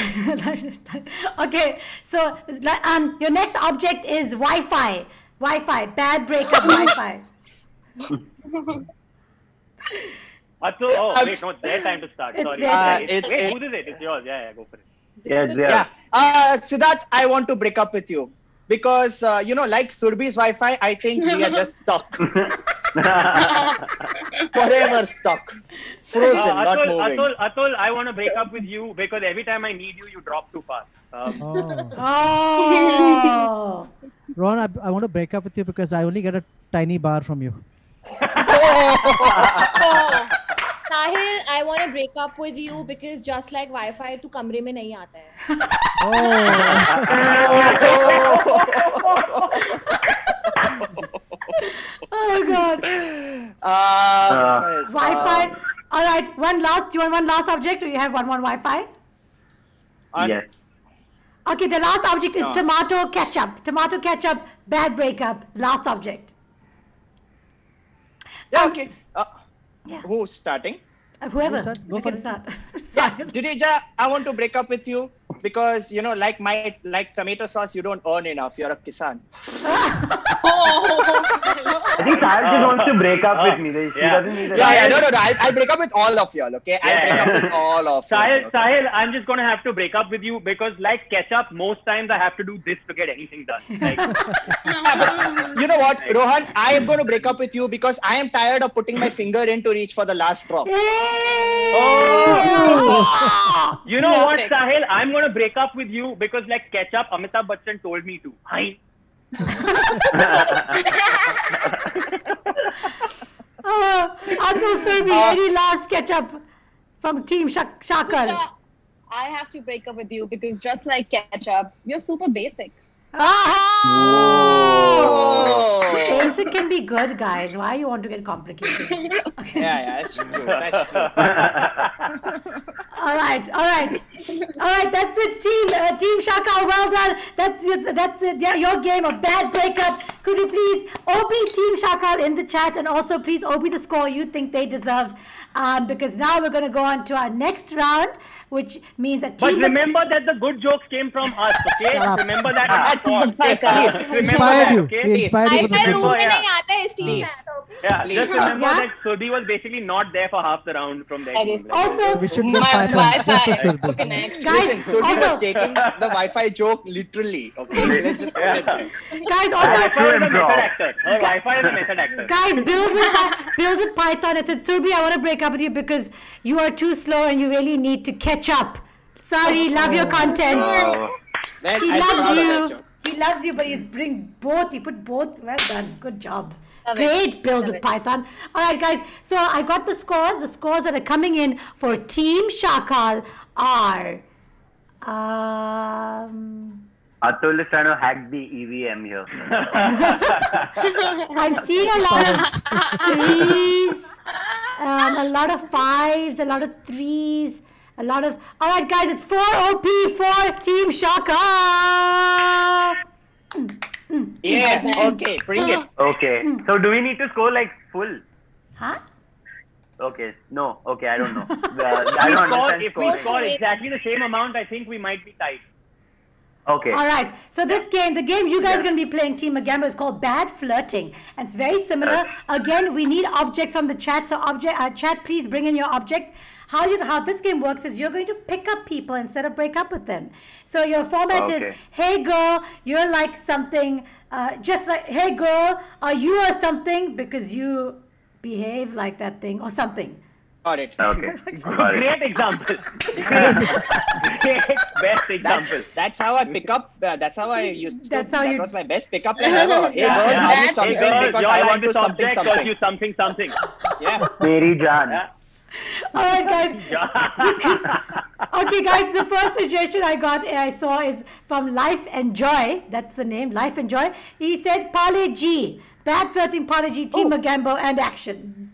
Okay, so your next object is Wi-Fi. Wi-Fi. Bad breakup Wi-Fi. Atul, wait, no, it's their time to start. It's Sorry. their time. Wait, whose is it? It's yours. Yeah, go for it. Yes, Yeah. Siddharth, I want to break up with you because like Surbi's Wi-Fi, I think we are just stuck. Forever stuck. Frozen, not moving. Atul, I want to break up with you because every time I need you, you drop too fast. Oh. Oh. Ron, I want to break up with you because I only get a tiny bar from you. Sahil, I want to break up with you because just like Wi-Fi, तू कमरे में नहीं आता है. Oh God. Wi-Fi. All right. Do you want one last object, or you have one more Wi-Fi? Yes. Okay. The last object is tomato ketchup. Tomato ketchup. Bad breakup. Last object. Yeah, okay. Yeah. Who's starting? Whoever. Start. Go You for can it. start. Yeah, Judeja, I want to break up with you because like tomato sauce, you don't earn enough. You're a kisan. I think Sahil just wants to break up with me. She doesn't need a No. I'll break up with all of y'all, okay? I'll break up with all of you. Sahil, I'm just gonna have to break up with you because like ketchup, most times I have to do this to get anything done. Like, You know what, Rohan? I am going to break up with you because I am tired of putting my finger in to reach for the last drop. you know what, Perfect. Sahil? I'm gonna break up with you because like ketchup, Amitabh Bachchan told me to. Hi. Atul Surbi, any last ketchup from Team Shakal? Kusha, I have to break up with you because just like ketchup, you're super basic. Basic can be good, guys. Why you want to get complicated? Okay. Yeah, that's true. That's true. All right. All right, that's it, Team Shakal. Well done. That's it. Yeah, your game. A bad breakup. Could you please OB Team Shakal in the chat, and also please OB the score you think they deserve, because now we're going to go on to our next round, which means that. But remember that the good jokes came from us. Okay, remember that. Inspired you. We inspired you. Yeah, just remember that Surbi was basically not there for half the round from there. Also, we should do Python just for Surbi. Guys, Surbi was taking the Wi-Fi joke literally. Okay, let's just guys, also Wi-Fi is a method actor. Wi-Fi is a method actor. Guys, build with Python. I said, Surbi, I want to break up with you because you are too slow and you really need to catch up. Sorry, love your content. He loves you. He loves you, but he put both. Well done. Good job. Great build with Python. All right, guys. So I got the scores. The scores that are coming in for Team Shakal are. Atul is trying to hack the EVM here. I'm seeing a lot of threes, a lot of fives, a lot of threes, a lot of. All right, guys. It's 4 OP for Team Shakal. Yeah, okay, bring it. Okay, so do we need to score like full? Huh? Okay, no, okay, I don't know. If we score exactly the same amount, I think we might be tight. Okay. All right. So the game you guys are going to be playing, Team Mogambo, is called Bad Flirting. And it's very similar. Again, we need objects from the chat. So chat, please bring in your objects. How this game works is you're going to pick up people instead of break up with them. So your format is, hey girl, you're like something, just like, hey girl, are you or something because you behave like that thing or something. Got it. Okay. Great example. Best example. That's how I pick up. That's how I used to. That's how that was my best pickup line ever. Hey girl, are you something because I want to something. You something. Yeah. Meri Jaan. Yeah. All right, guys. Okay, guys. The first suggestion I saw is from Life and Joy. That's the name, Life and Joy. He said Parle G, Bad Flirting, Parle G, Team Mogambo, and action.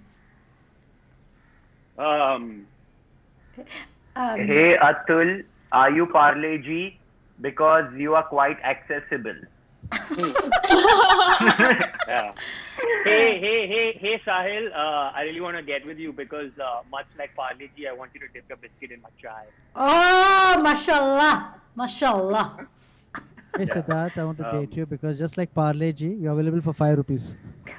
Hey Atul, are you Parle G? Because you are quite accessible. Yeah. Hey, Sahil. I really want to get with you because much like Parle G, I want you to dip your biscuit in my chai. Oh, mashallah, mashallah. Hey Siddharth, I want to date you because just like Parle G, you're available for 5 rupees.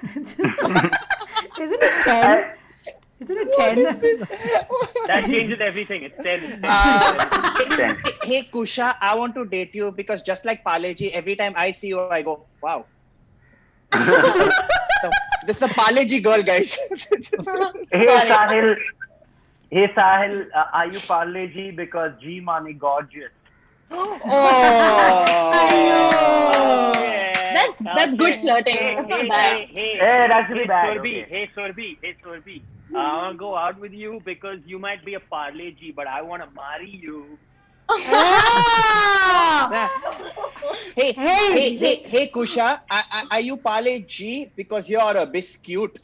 Isn't it 10? Isn't it 10? That changes everything. It's 10. Hey Kusha, I want to date you because just like Parle G, every time I see you, I go, wow. So, this is a Parle G girl, guys. Hey Sahil, are you Parle G? Because G money gorgeous. That's good flirting. That's not bad. Hey, that's really bad. Hey Surbi. I want to go out with you because you might be a Parle G, but I want to marry you. Hey Kusha, are you Parle G? Because you're a biscuit.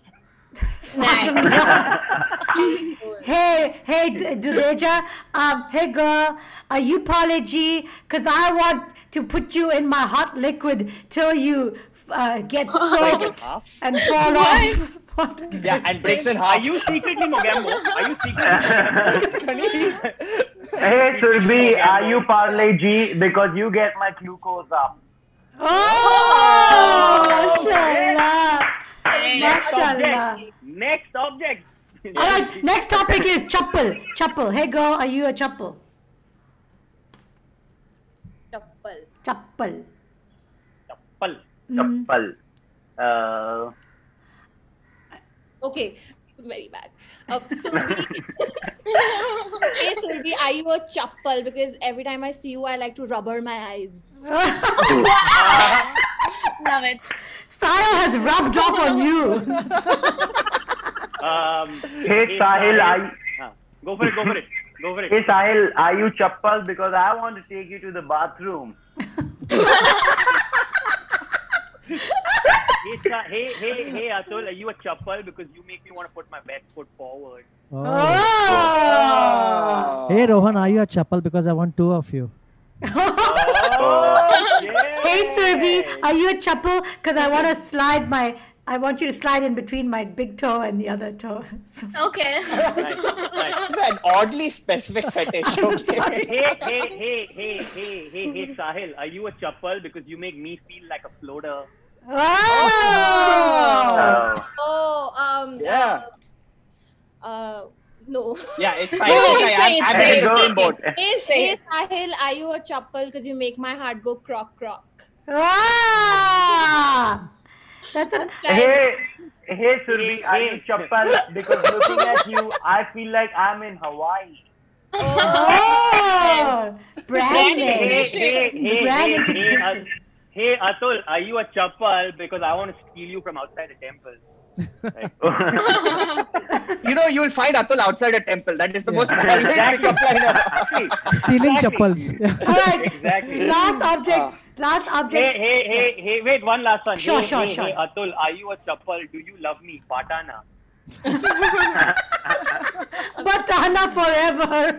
Hey, Dudeja. Hey girl, are you Parle G? Because I want to put you in my hot liquid till you get soaked and fall off. Yeah, and breaks in half. Are you secretly Mogambo? Are you secretly? Hey Surbi, are you Parle G? Because you get my glucose up. Oh, mashallah. Mashallah. Next object. All right, next topic is chappal. Chappal. Hey girl, are you a chappal? Chappal. Okay, very bad. Surbi, hey Surbi, are you a chappal? Because every time I see you, I like to rubber my eyes. Love it. Saya has rubbed off on you. Hey Sahil, go for it. Hey Sahil, are you chappal? Because I want to take you to the bathroom. Hey Atul, are you a chappal? Because you make me want to put my best foot forward. Oh. Hey Rohan, are you a chappal? Because I want two of you. Hey Surbi, are you a chappal? Because I want to I want you to slide in between my big toe and the other toe. Okay. It's an oddly specific fetish. Okay. Hey, Sahil, are you a chappal? Because you make me feel like a floater. Yeah. No. Yeah, it's fine. I'm in the same boat. Hey, Sahil, are you a chappal? Because you make my heart go croc croc. That's a Hey Surbi, are you chappal? Because looking at you, I feel like I'm in Hawaii. branding. Hey, Atul, are you a chappal? Because I want to steal you from outside a temple. You'll find Atul outside a temple. That is the most common pickup line ever. Stealing chappals. All right. Exactly. Last object. Hey, wait, one last one. Sure. Hey, Atul, are you a chappal? Do you love me? Patana. Batana forever.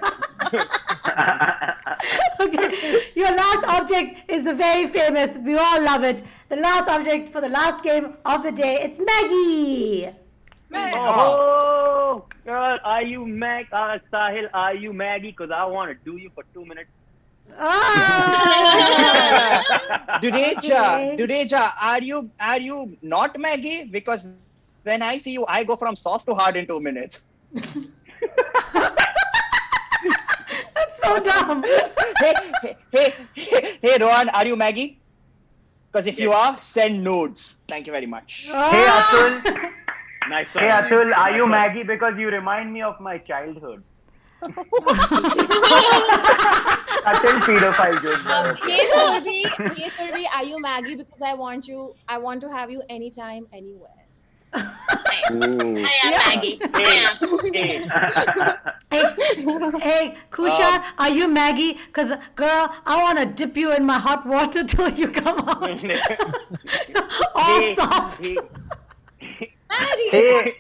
Okay. Your last object is the very famous. We all love it. The last object for the last game of the day. It's Maggie. Oh, girl, are you Sahil, are you Maggie? Because I want to do you for 2 minutes. Dudeja, are you not Maggie? Because when I see you, I go from soft to hard in 2 minutes. That's so dumb. Hey, Rohan, are you Maggie? Because if you are, send nudes. Thank you very much. Hey Atul. Nice one. Hey Atul, are you Maggie? Because you remind me of my childhood. Atul pedophile joke. Hey Surbi, are you Maggie? Because I want to have you anytime, anywhere. I am Maggie. Hey, Kusha, are you Maggie? Because, girl, I want to dip you in my hot water till you come out. All soft. Hey,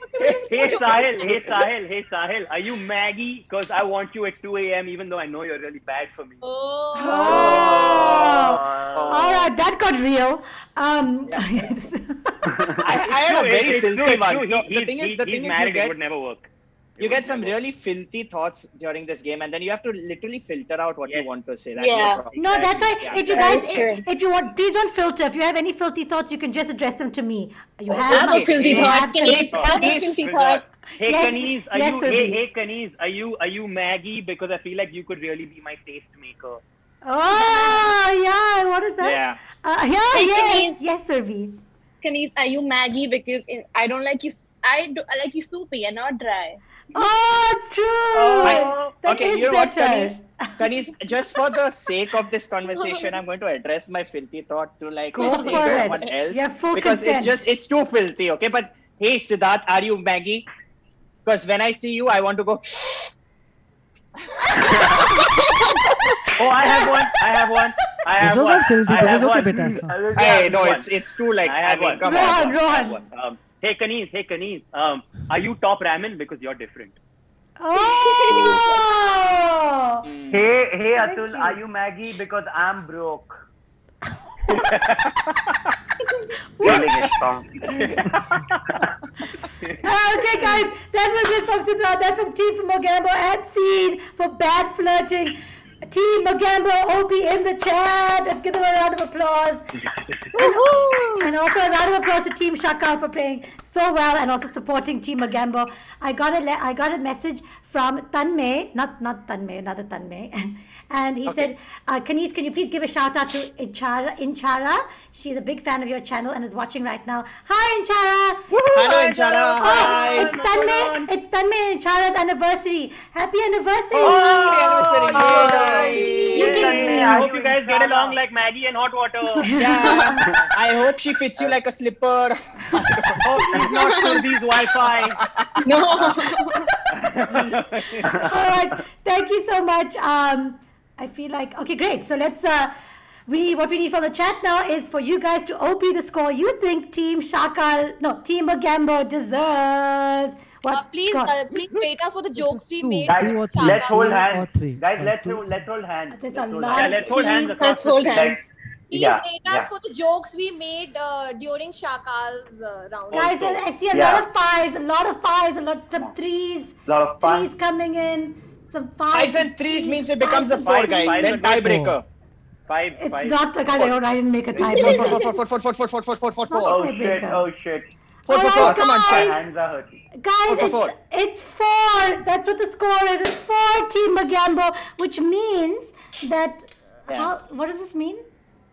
Sahil, are you Maggie? Because I want you at 2 a.m. even though I know you're really bad for me. All right, that got real. I had a very filthy one. So the thing is, it would never work. You get some really filthy thoughts during this game, and then you have to literally filter out what you want to say. That's No, that's right. If you guys, if you want, please don't filter. If you have any filthy thoughts, you can just address them to me. You have a filthy thought. Can you have a filthy thought? Hey, Kaniz, are you Maggie? Because I feel like you could really be my taste maker. Oh, yeah. What is that? Yes, Surbi. Kaniz, are you Maggie? Because I don't like you. I like you soupy and not dry. Oh, it's true. That is better. Kaniz, just for the sake of this conversation, I'm going to address my filthy thought to someone else. You have full because consent. it's too filthy, okay? But hey, Siddharth, are you Maggie? Because when I see you, I want to go. I have one. This is not filthy. This is okay, beta. Hey, no, it's too like. Come on. Rohan. Hey, Kaniz. Are you top ramen? Because you're different. Oh! Hey, Atul, are you Maggie? Because I'm broke. Okay, guys, that was it from Siddharth. That's from Team from Mogambo and Scene for bad flirting. Team Mogambo, OP in the chat. Let's give them a round of applause. And also a round of applause to Team Shakal for playing so well and also supporting Team Mogambo. I got a message from Tanmay, not Tanmay, another Tanmay. And he said, Kaniz, can you please give a shout out to Inchara? She's a big fan of your channel and is watching right now. Hi, Inchara. Hello, Inchara. Hi. It's Tanmay and Inchara's anniversary. Happy anniversary. Happy anniversary. I hope you guys get along like Maggie and hot water. Yeah. I hope she fits you like a slipper. Hope she's not through these Wi-Fi. No. All right. Thank you so much. I feel like, okay, great. So let's, what we need from the chat now is for you guys to OP the score you think Team Mogambo deserves. What? Please rate us for the jokes we made. Two or three. Let's hold hands. Or three. Guys, let's Two. hold hands. There's Let's a hold lot hands. of Let's hold hands tea. across Let's hold the hands. Please rate us for the jokes we made during Shakal's round. Guys, I see a lot of fives, some threes. Lot of fun. Threes coming in. Some Fives and threes means it becomes a 4, guys. Fives Then and tiebreaker. It's not a guy. I didn't make a tiebreaker. 4. Oh shit! Oh shit! 4. Alright, Come on, guys. chat. Hands are hurting. Guys, Four. it's 4. That's what the score is. It's 4 Team Magambo, which means that. What does this mean?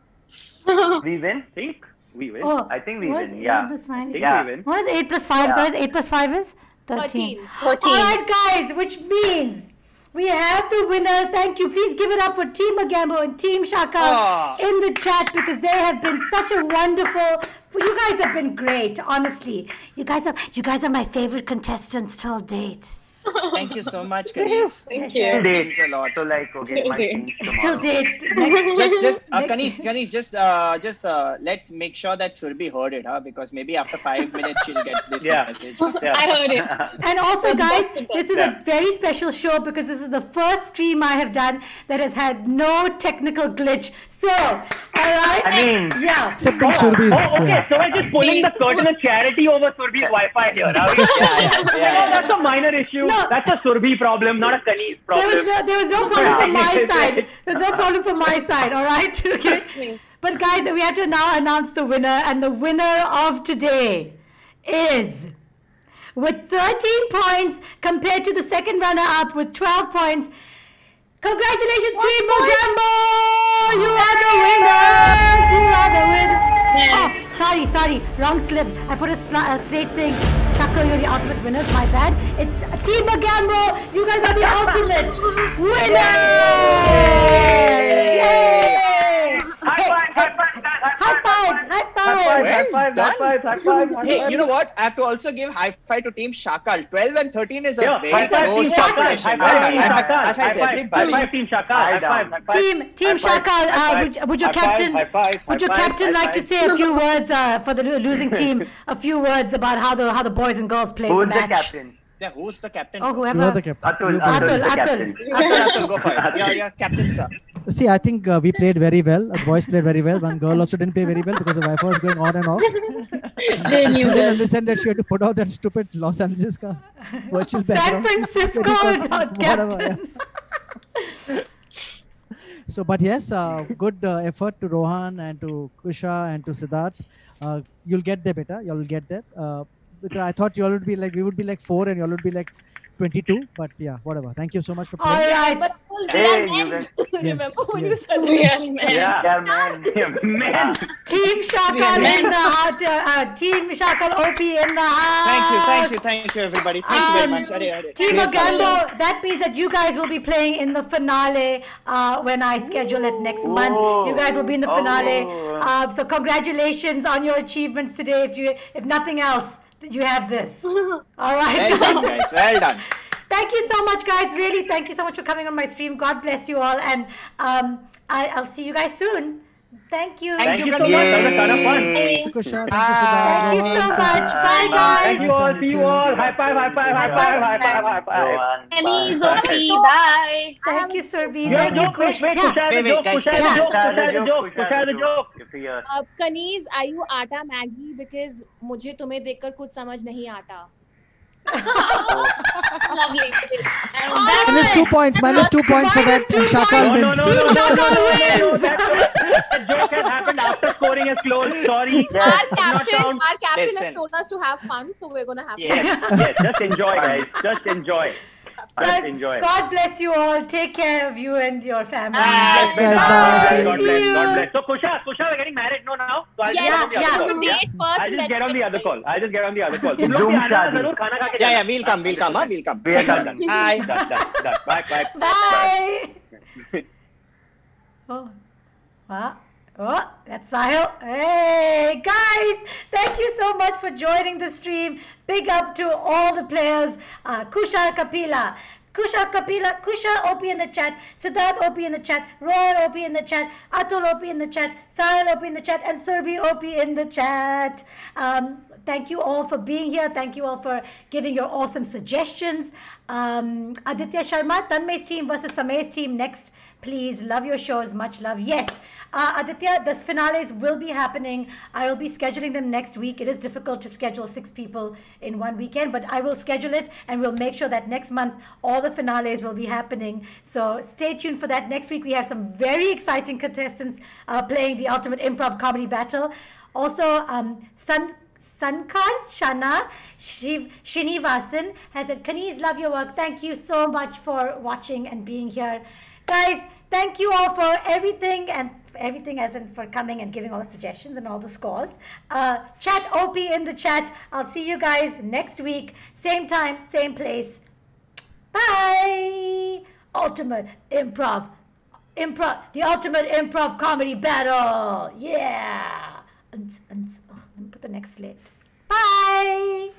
We win. Think we win. Oh, I think we what win. is Yeah. 8 plus 5? Think Yeah. we win. What is 8 plus 5, guys? 8 plus 5 is 13. 13. Alright, guys, which means we have the winner. Thank you. Please give it up for Team Magambo and Team Shakal in the chat because they have been such a wonderful. You guys have been great, honestly. You guys are my favorite contestants till date. Thank you so much, Kanis. Thank Till you. date. Means a lot. So like, okay, my things Till tomorrow. date. Kanis, just let's make sure that Surbi heard it, because maybe after 5 minutes she'll get this message. I heard it. And also, guys, this is Yeah. a very special show because this is the first stream I have done that has had no technical glitch. So, alright? I mean, yeah. Excepting Surbi's. Oh, okay. Yeah. So we're just pulling the curtain of charity over Surbi's Wi-Fi here. Are we? That's a minor issue. No. That's a Surbi problem, not a Kanis problem. There was no problem from my side. There's no problem from my side, alright? Okay. But guys, we have to now announce the winner, and the winner of today is, with 13 points compared to the second runner-up with 12 points. Congratulations, Team Magambo! You are the winners! You are the winners! Yes. Oh, sorry, wrong slip. I put a slate saying, Shakal, you're the ultimate winners. My bad. It's Team Magambo. You guys are the ultimate winners! Yay! High five. Hey, you know what? I have to also give high five to Team Shakal. 12 and 13 is a very High five close Team Shakal. competition. High five Team Shakal. High five Team Shakal, would your captain like to say a few words for the losing team? A few words about how the boys and girls played the who's the match. captain? Yeah, who's the captain? Oh, whoever. You are the captain. Atul is the captain. Atul, go for it. Yeah, captain, sir. See, I think we played very well. The boys played very well. One girl also didn't play very well because the Wi-Fi was going on and off. They She knew didn't that. understand that she had to put out that stupid Los Angeles ka virtual San background. Francisco captain. So, but yes, good effort to Rohan and to Kusha and to Siddharth. You'll get there, beta. You'll get there. Because I thought you all would be like, we would be like 4 and you all would be like 22. But yeah, whatever. Thank you so much for All playing. right. But Atul, we Hey, are you men. guys- Remember when you yes. said We are men. Yeah, man. Man. Team Shakal in the heart. Team Shakal OP in the house. Thank you, everybody. Thank you very much. Team Magambo, that means that you guys will be playing in the finale when I schedule it next month. You guys will be in the finale. So congratulations on your achievements today. If nothing else, you have this. All right, Well done, guys. Well done. Thank you so much, guys. Really, thank you so much for coming on my stream. God bless you all, and I'll see you guys soon. Thank you. Thank you so much. That was a ton of fun. Thank you, Kusha. Thank Thank you you, so Siddharth. much. Bye, guys. Thank you all. See you all. High five, high five, high five, high five, high five. Pennies, okay, bye. Thank you, Surbi. Yeah, Thank you, no, wait, Kush. wait, Yeah. Kusha has a joke, guys, Kusha has a joke, Kusha has a joke, Kusha Kusha has a joke. If he hears. Kaneez, are you atta Maggi? Because मुझे तुम्हें देखकर कुछ समझ नहीं आता. Lovely. And Minus 2 points. Minus 2 points for that. Minus 2 Shakal points. wins. Team Shakal wins. That joke has happened after scoring is closed. Sorry. Our Not captain count. has Listen. told us to have fun, so we're gonna have fun. Yes, just enjoy, guys. Just enjoy. Just Guys, enjoy. God bless you all. Take care of you and your family. God bless. Bye. God See bless. you. God bless. So Kusha, we're getting married now. So I'll Yes, just get on the other yeah. call. Date first I'll and just then get on the other call. I'll just get on the other call. तुम लोग Zoom भी आना शादी. जरूर खाना खा के Yeah, जाना. we'll come. We'll come. We are Done, done. done. Bye. Done. Bye. Bye. Oh. Wow. Oh, that's Sahil. Hey, guys, thank you so much for joining the stream. Big up to all the players. Kusha Kapila, Kusha OP in the chat, Siddharth OP in the chat, Rohan OP in the chat, Atul OP in the chat, Sahil OP in the chat, and Surbi OP in the chat. thank you all for being here. Thank you all for giving your awesome suggestions. Aditya Sharma, Tanmay's team versus Samay's team next. Please, love your shows. Much love. Yes, Aditya, the finales will be happening. I will be scheduling them next week. It is difficult to schedule 6 people in one weekend, but I will schedule it, and we'll make sure that next month all the finales will be happening. So stay tuned for that. Next week we have some very exciting contestants playing the Ultimate Improv Comedy Battle. Also, Sankar Shana Srinivasan has said, Kaniz, love your work. Thank you so much for watching and being here. Guys, thank you all for everything, and everything as in for coming and giving all the suggestions and all the scores. Chat OP in the chat. I'll see you guys next week. Same time, same place. Bye. Ultimate Improv. The Ultimate Improv Comedy Battle. Yeah. Oh, let me put the next slate. Bye.